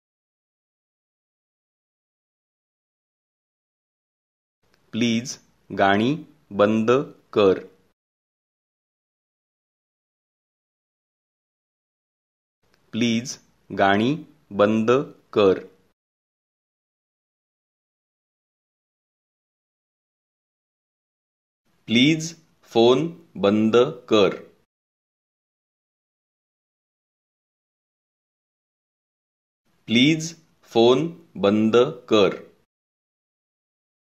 प्लीज गाणी बंद कर. प्लीज गाणी बंद कर. प्लीज फोन बंद कर. प्लीज फोन बंद कर.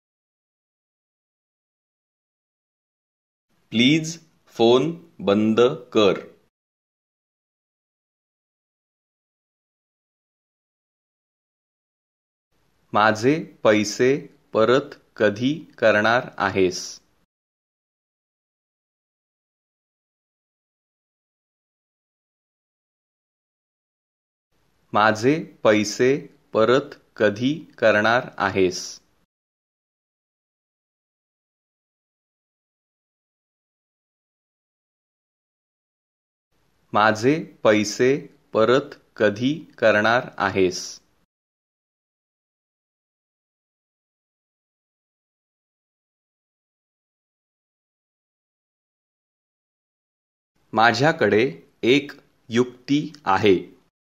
प्लीज फोन बंद कर. माझे पैसे परत कधी करणार आहेस? माझे पैसे परत कधी करणार आहेस? माझे पैसे परत कधी करणार आहेस? माझ्याकडे एक युक्ती आहे.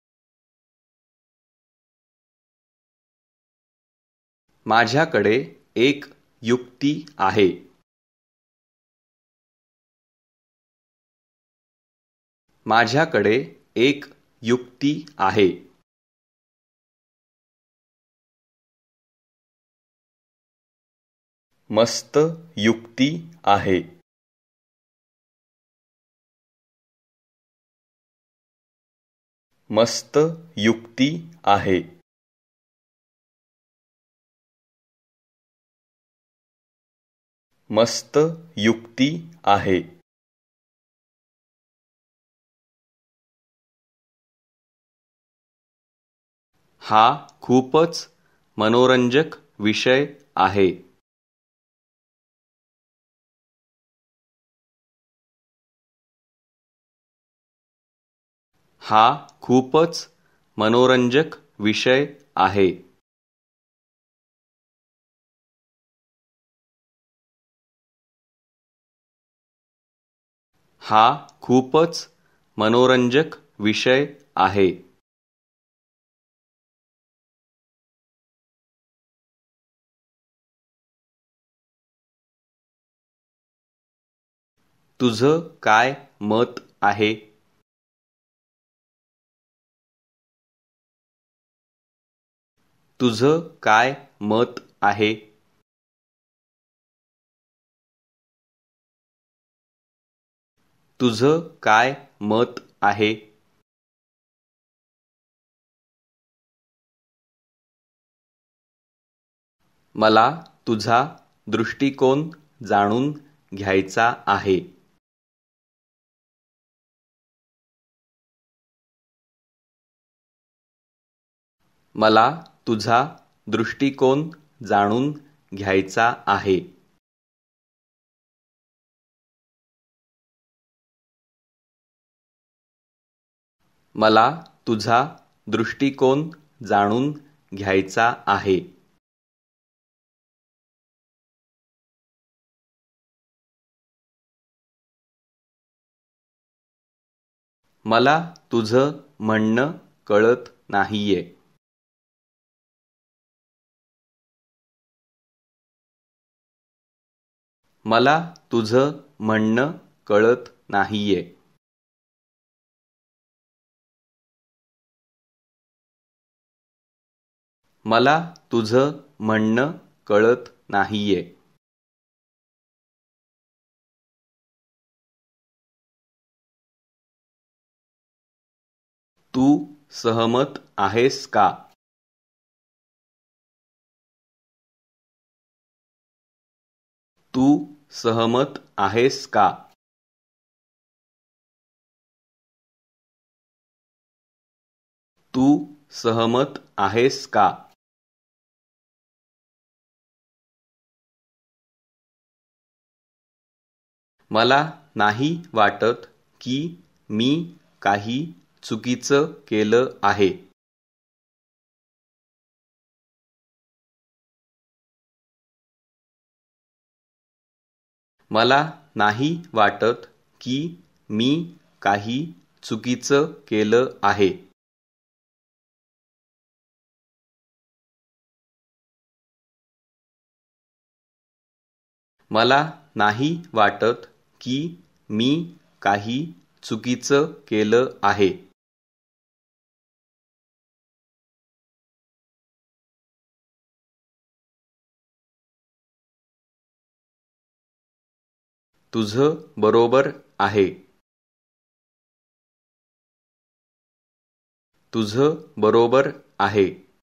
माझ्याकडे एक युक्ती आहे. माझ्याकडे एक युक्ती आहे. मस्त युक्ती आहे. मस्त युक्ती आहे. मस्त युक्ती आहे. हा खूपच मनोरंजक विषय आहे. हा खूपच मनोरंजक विषय आहे. हा खूपच मनोरंजक विषय आहे. तुझं काय मत आहे? तुझं काय मत आहे? तुझं काय मत आहे? मला तुझा दृष्टिकोन जाणून घ्यायचा आहे. मला तुझा दृष्टिकोन जाणून घ्यायचा आहे. मला तुझा दृष्टिकोन जाणून घ्यायचा आहे. मला तुझं म्हणणं कळत नाहीये. मला तुझं म्हणणं कळत नाहीये. मला तुझं म्हणणं कळत नाहीये. तू सहमत आहेस का? तू सहमत आहेस का? तू सहमत आहेस का? मला नाही वाटत की मी काही चुकीचं केलं आहे. मला नाही वाटत की मी काही चुकीचं केलं आहे. मला नाही वाटत की मी काही चुकीचं केलं आहे. तुझं बरोबर आहे. तुझं बरोबर आहे.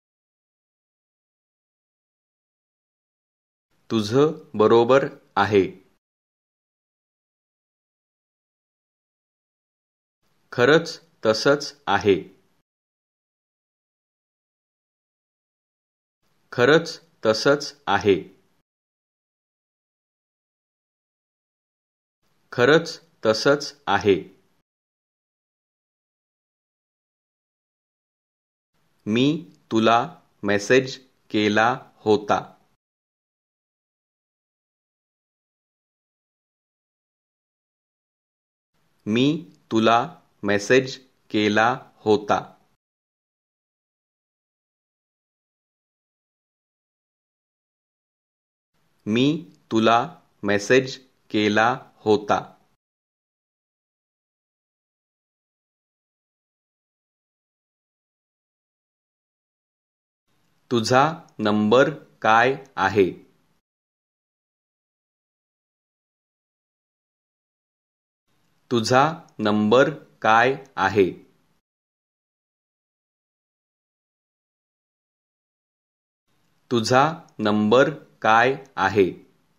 तुझं बरोबर आहे. खरंच तसंच आहे. खरंच तसंच आहे. खरंच तसंच आहे. मी तुला मेसेज केला होता. मी तुला मेसेज केला होता. मी तुला मेसेज केला होता. तुझा नंबर काय आहे? तुझा नंबर काय आहे? तुझा नंबर काय आहे?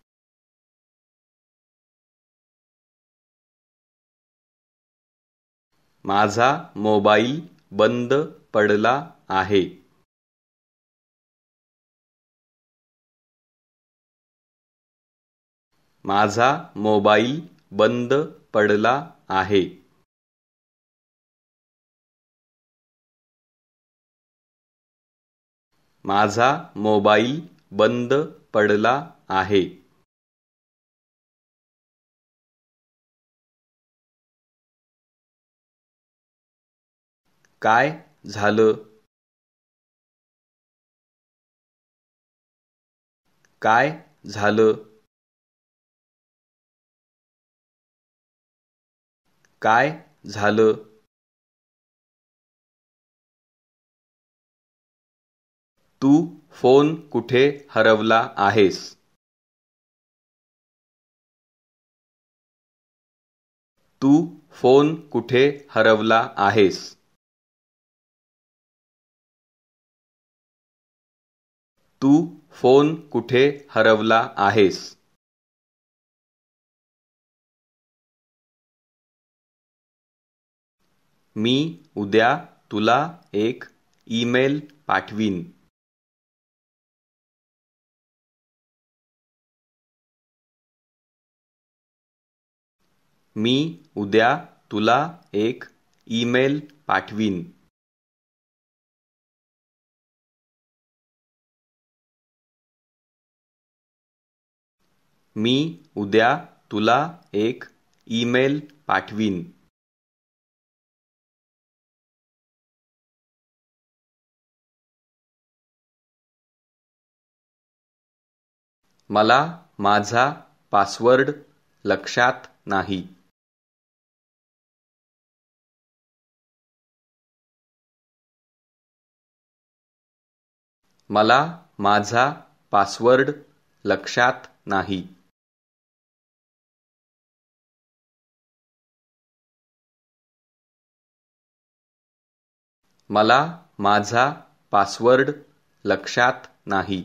माझा मोबाईल बंद पडला आहे. माझा मोबाईल बंद पडला आहे. माझा मोबाईल बंद पडला आहे. काय झालं? काय झालं? काय झालं? तू फोन कुठे हरवला आहेस? तू फोन कुठे हरवला आहेस? तू फोन कुठे हरवला आहेस? मी उद्या तुला एक ईमेल पाठवीन. मी उद्या तुला एक ईमेल पाठवीन. मी उद्या तुला एक ईमेल पाठवीन. मला माझा पासवर्ड लक्षात नाही. मला माझा पासवर्ड लक्षात नाही. मला माझा पासवर्ड लक्षात नाही.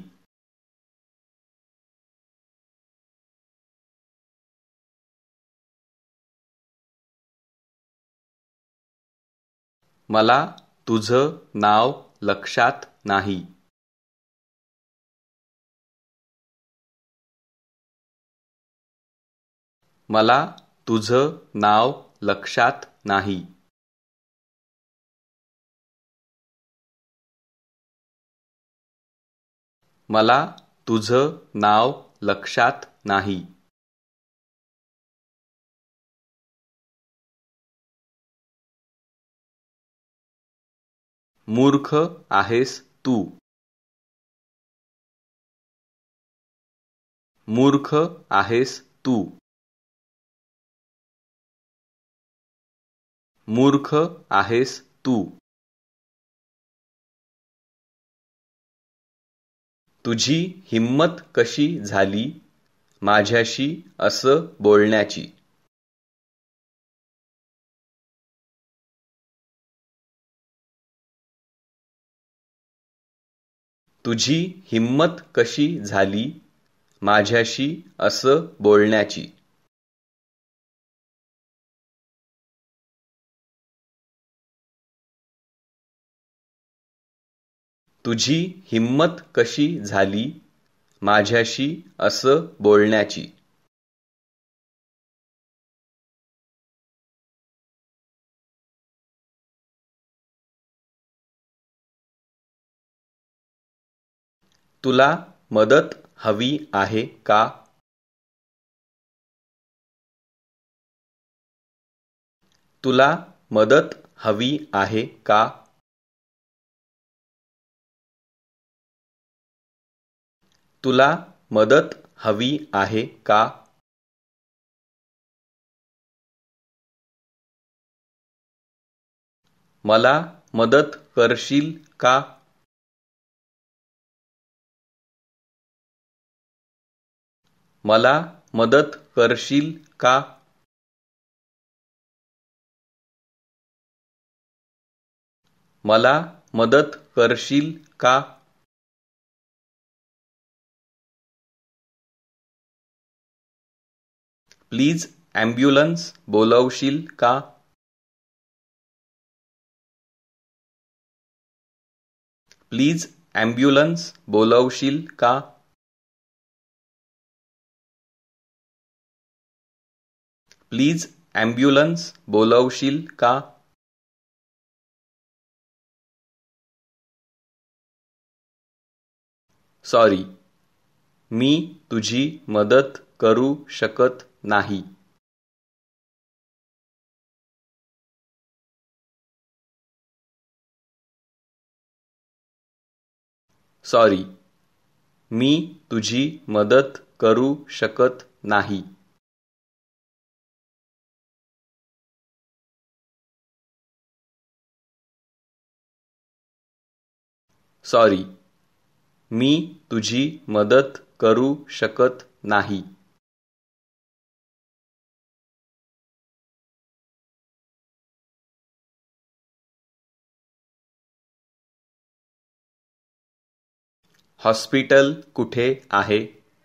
मला तुझं नाव लक्षात नाही. मला तुझं नाव लक्षात नाही. मला तुझं नाव लक्षात नाही. मूर्ख आहेस तू. मूर्ख आहेस तू. मूर्ख आहेस तू. तुझी हिम्मत कशी झाली? माझ्याशी असं बोलण्याची. तुझी हिम्मत कशी झाली माझ्याशी असं बोलण्याची. तुझी हिम्मत कशी झाली माझ्याशी असं बोलण्याची. तुला मदत हवी आहे का? तुला मदत हवी आहे का? तुला मदत हवी आहे का? मला मदत करशील का? मला मदत करशील का? मला मदत करशील का? प्लीज ॲम्ब्युलन्स बोलवशील का? प्लीज ॲम्ब्युलन्स बोलवशील का? प्लीज ॲम्ब्युलन्स बोलवशील का? सॉरी, मी तुझी मदत करू शकत नाही. सॉरी, मी तुझी मदत करू शकत नाही. सॉरी, मी तुझी मदत करू शकत नाही. हॉस्पिटल कुठे आहे?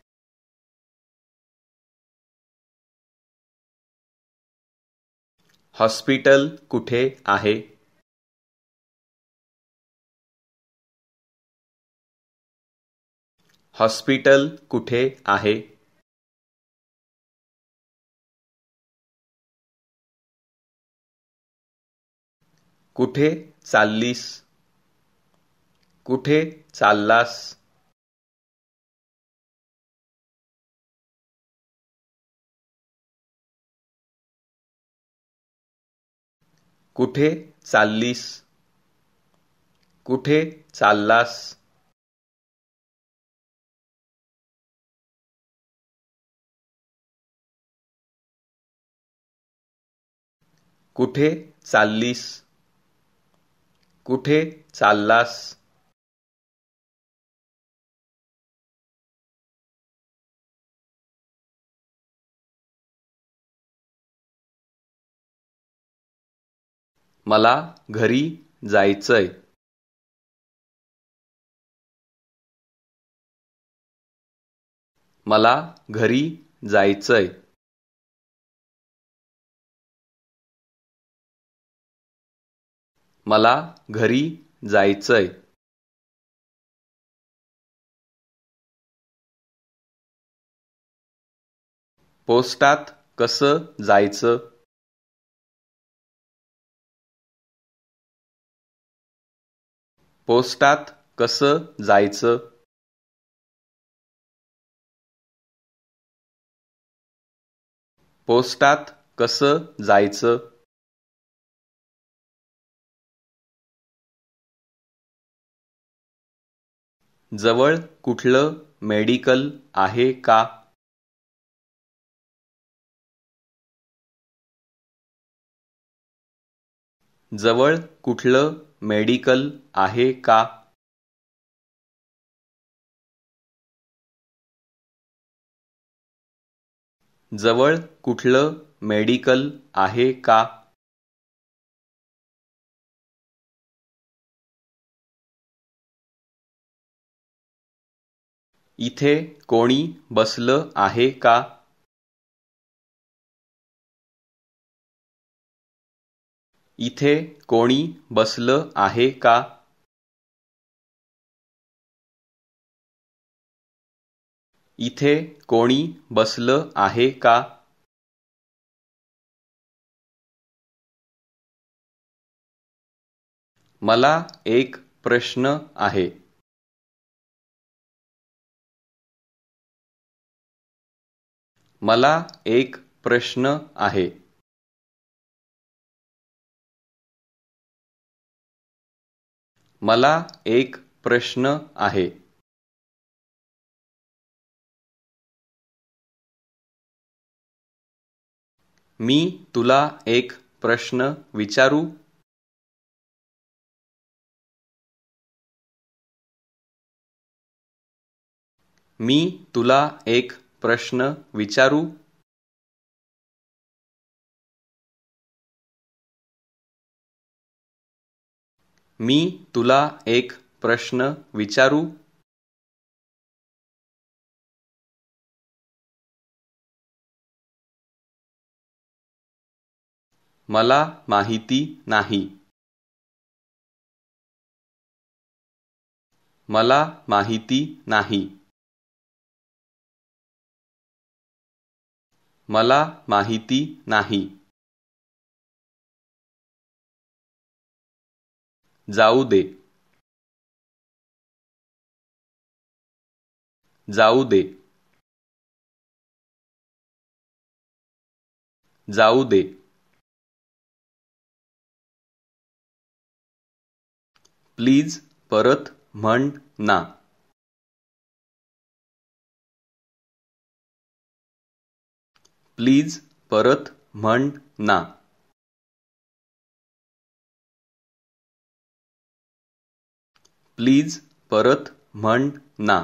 हॉस्पिटल कुठे आहे? हॉस्पिटल कुठे आहे? कुठे चाललीस? कुठे चाललास? कुठे चाललीस? कुठे चाललास? कुठे चाललीस? कुठे चाललास? मला घरी जायचंय. मला घरी जायचंय. मला घरी जायचंय. पोस्टात कसं जायचं? पोस्टात कसं जायचं? पोस्टात कसं जायचं? जवळ कुठलं मेडिकल आहे का? जवळ कुठलं मेडिकल आहे का? जवळ कुठलं मेडिकल आहे का? इथे कोणी बसलं आहे का? इथे कोणी बसलं आहे का? इथे कोणी बसलं आहे का? मला एक प्रश्न आहे. मला एक प्रश्न आहे. मला एक प्रश्न आहे. मी तुला एक प्रश्न विचारू? मी तुला एक प्रश्न विचारू? मी तुला एक प्रश्न विचारू? मला माहिती नाही. मला माहिती नाही. मला माहिती नाही. जाऊ दे. जाऊ दे. जाऊ दे. प्लीज परत म्हण ना. प्लीज परत म्हण ना. प्लीज परत म्हण ना.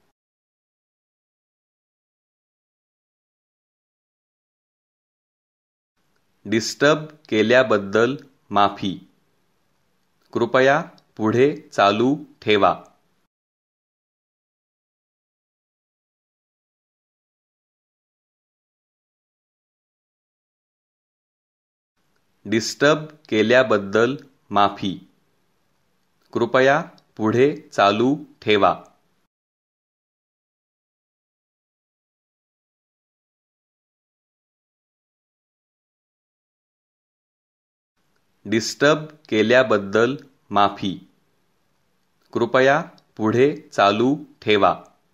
डिस्टर्ब केल्याबद्दल माफी. कृपया पुढे चालू ठेवा. डिस्टर्ब केल्याबद्दल माफी. कृपया पुढे चालू ठेवा. डिस्टर्ब केल्याबद्दल माफी. कृपया पुढे चालू ठेवा.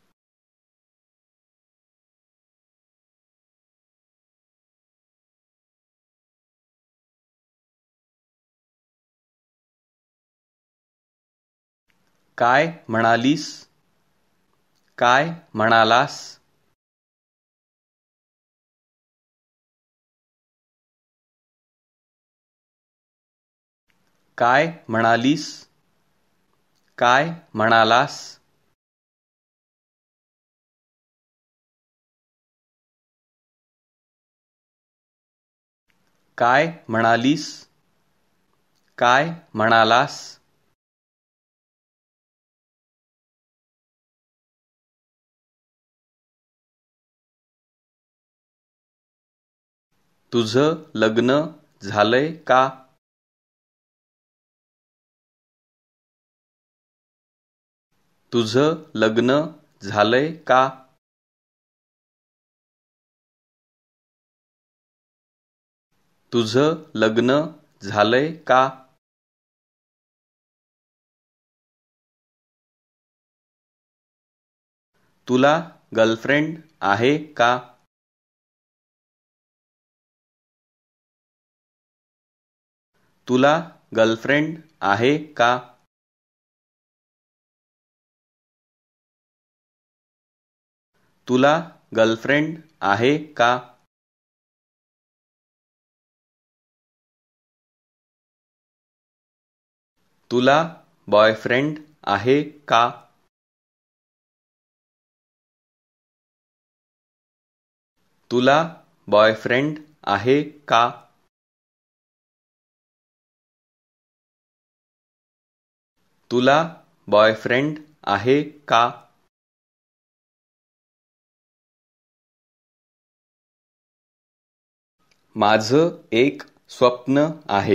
काय म्हणालीस? काय म्हणालास? काय म्हणालीस? काय म्हणालास? काय म्हणालीस? काय म्हणालास? तुझं लग्न झालंय का? तुझं लग्न झालंय का? तुझं लग्न झालंय का? तुला गर्लफ्रेंड आहे का? तुला गर्लफ्रेंड आहे का? तुला गर्लफ्रेंड आहे का? तुला बॉयफ्रेंड आहे का? तुला बॉयफ्रेंड आहे का? तुला बॉयफ्रेंड आहे का? माझं एक स्वप्न आहे.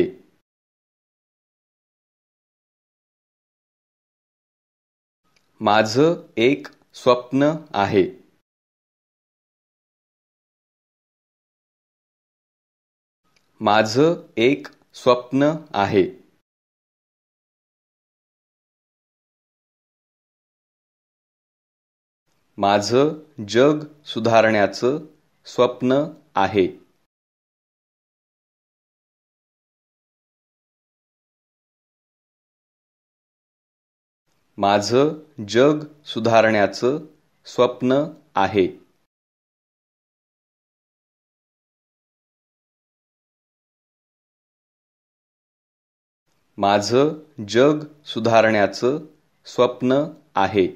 माझं एक स्वप्न आहे. माझं एक स्वप्न आहे. माझं जग सुधारण्याचं स्वप्न आहे. माझं जग सुधारण्याचं स्वप्न आहे. माझं जग सुधारण्याचं स्वप्न आहे.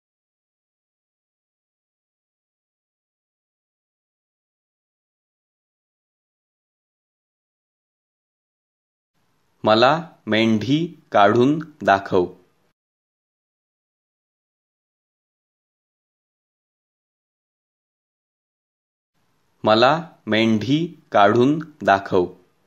मला मेंढी काढून दाखव. मला मेंढी काढून दाखव.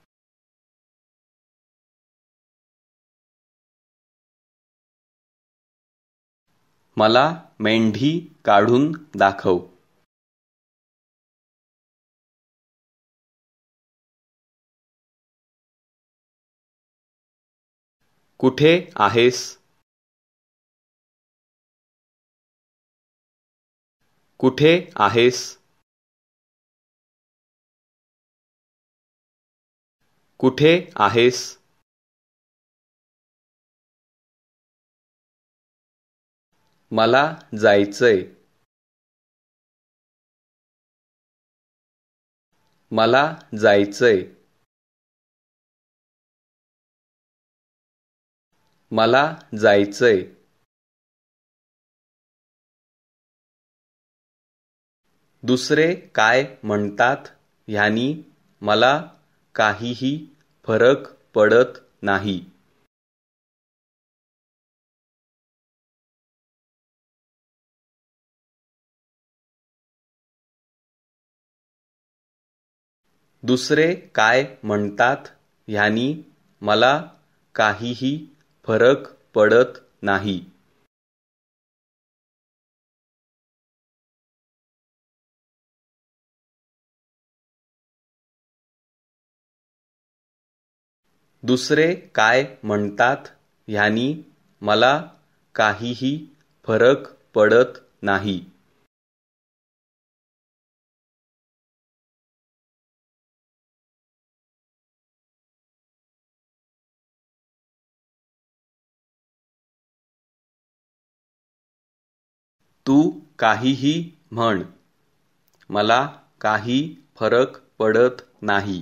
मला मेंढी काढून दाखव. कुठे आहेस? कुठे आहेस? कुठे आहेस? मला जायचंय. मला जायचंय. मला जायचंय. दुसरे काय म्हणतात ह्यानी मला काहीही फरक पडत नाही. दुसरे काय म्हणतात ह्यानी मला काहीही फरक पडत नाही. दुसरे काय म्हणतात ह्यानी मला काहीही फरक पडत नाही. तू काहीही म्हण, मला काही फरक पडत नाही.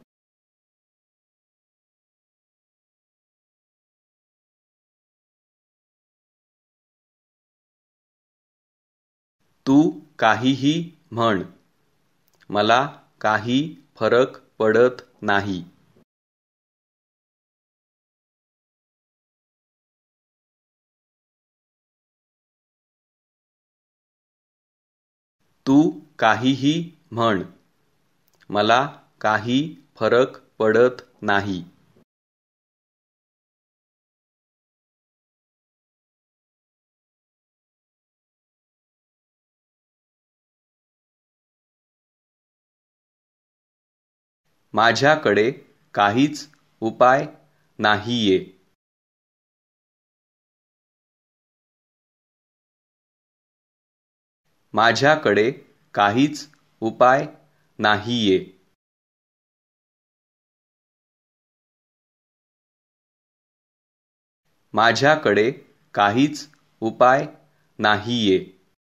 तू काहीही म्हण, मला काही फरक पडत नाही. तू काहीही म्हण, मला काही फरक पडत नाही. माझ्याकडे काहीच उपाय नाहीये. माझ्याकडे काहीच उपाय नाहीये. माझ्याकडे काहीच उपाय नाहीये.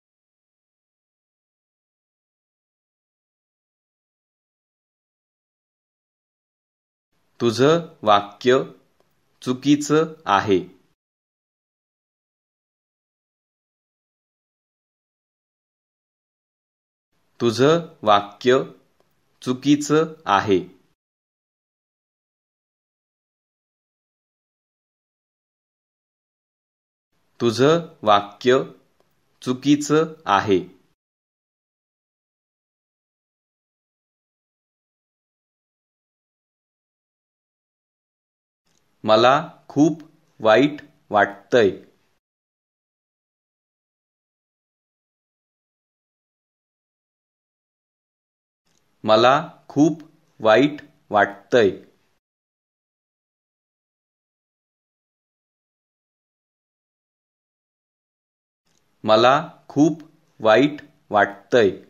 तुझं वाक्य चुकीचं आहे. तुझं वाक्य चुकीचं आहे. तुझं वाक्य चुकीचं आहे. मला खूप वाईट वाटतंय. मला खूप वाईट वाटतंय. मला खूप वाईट वाटतंय.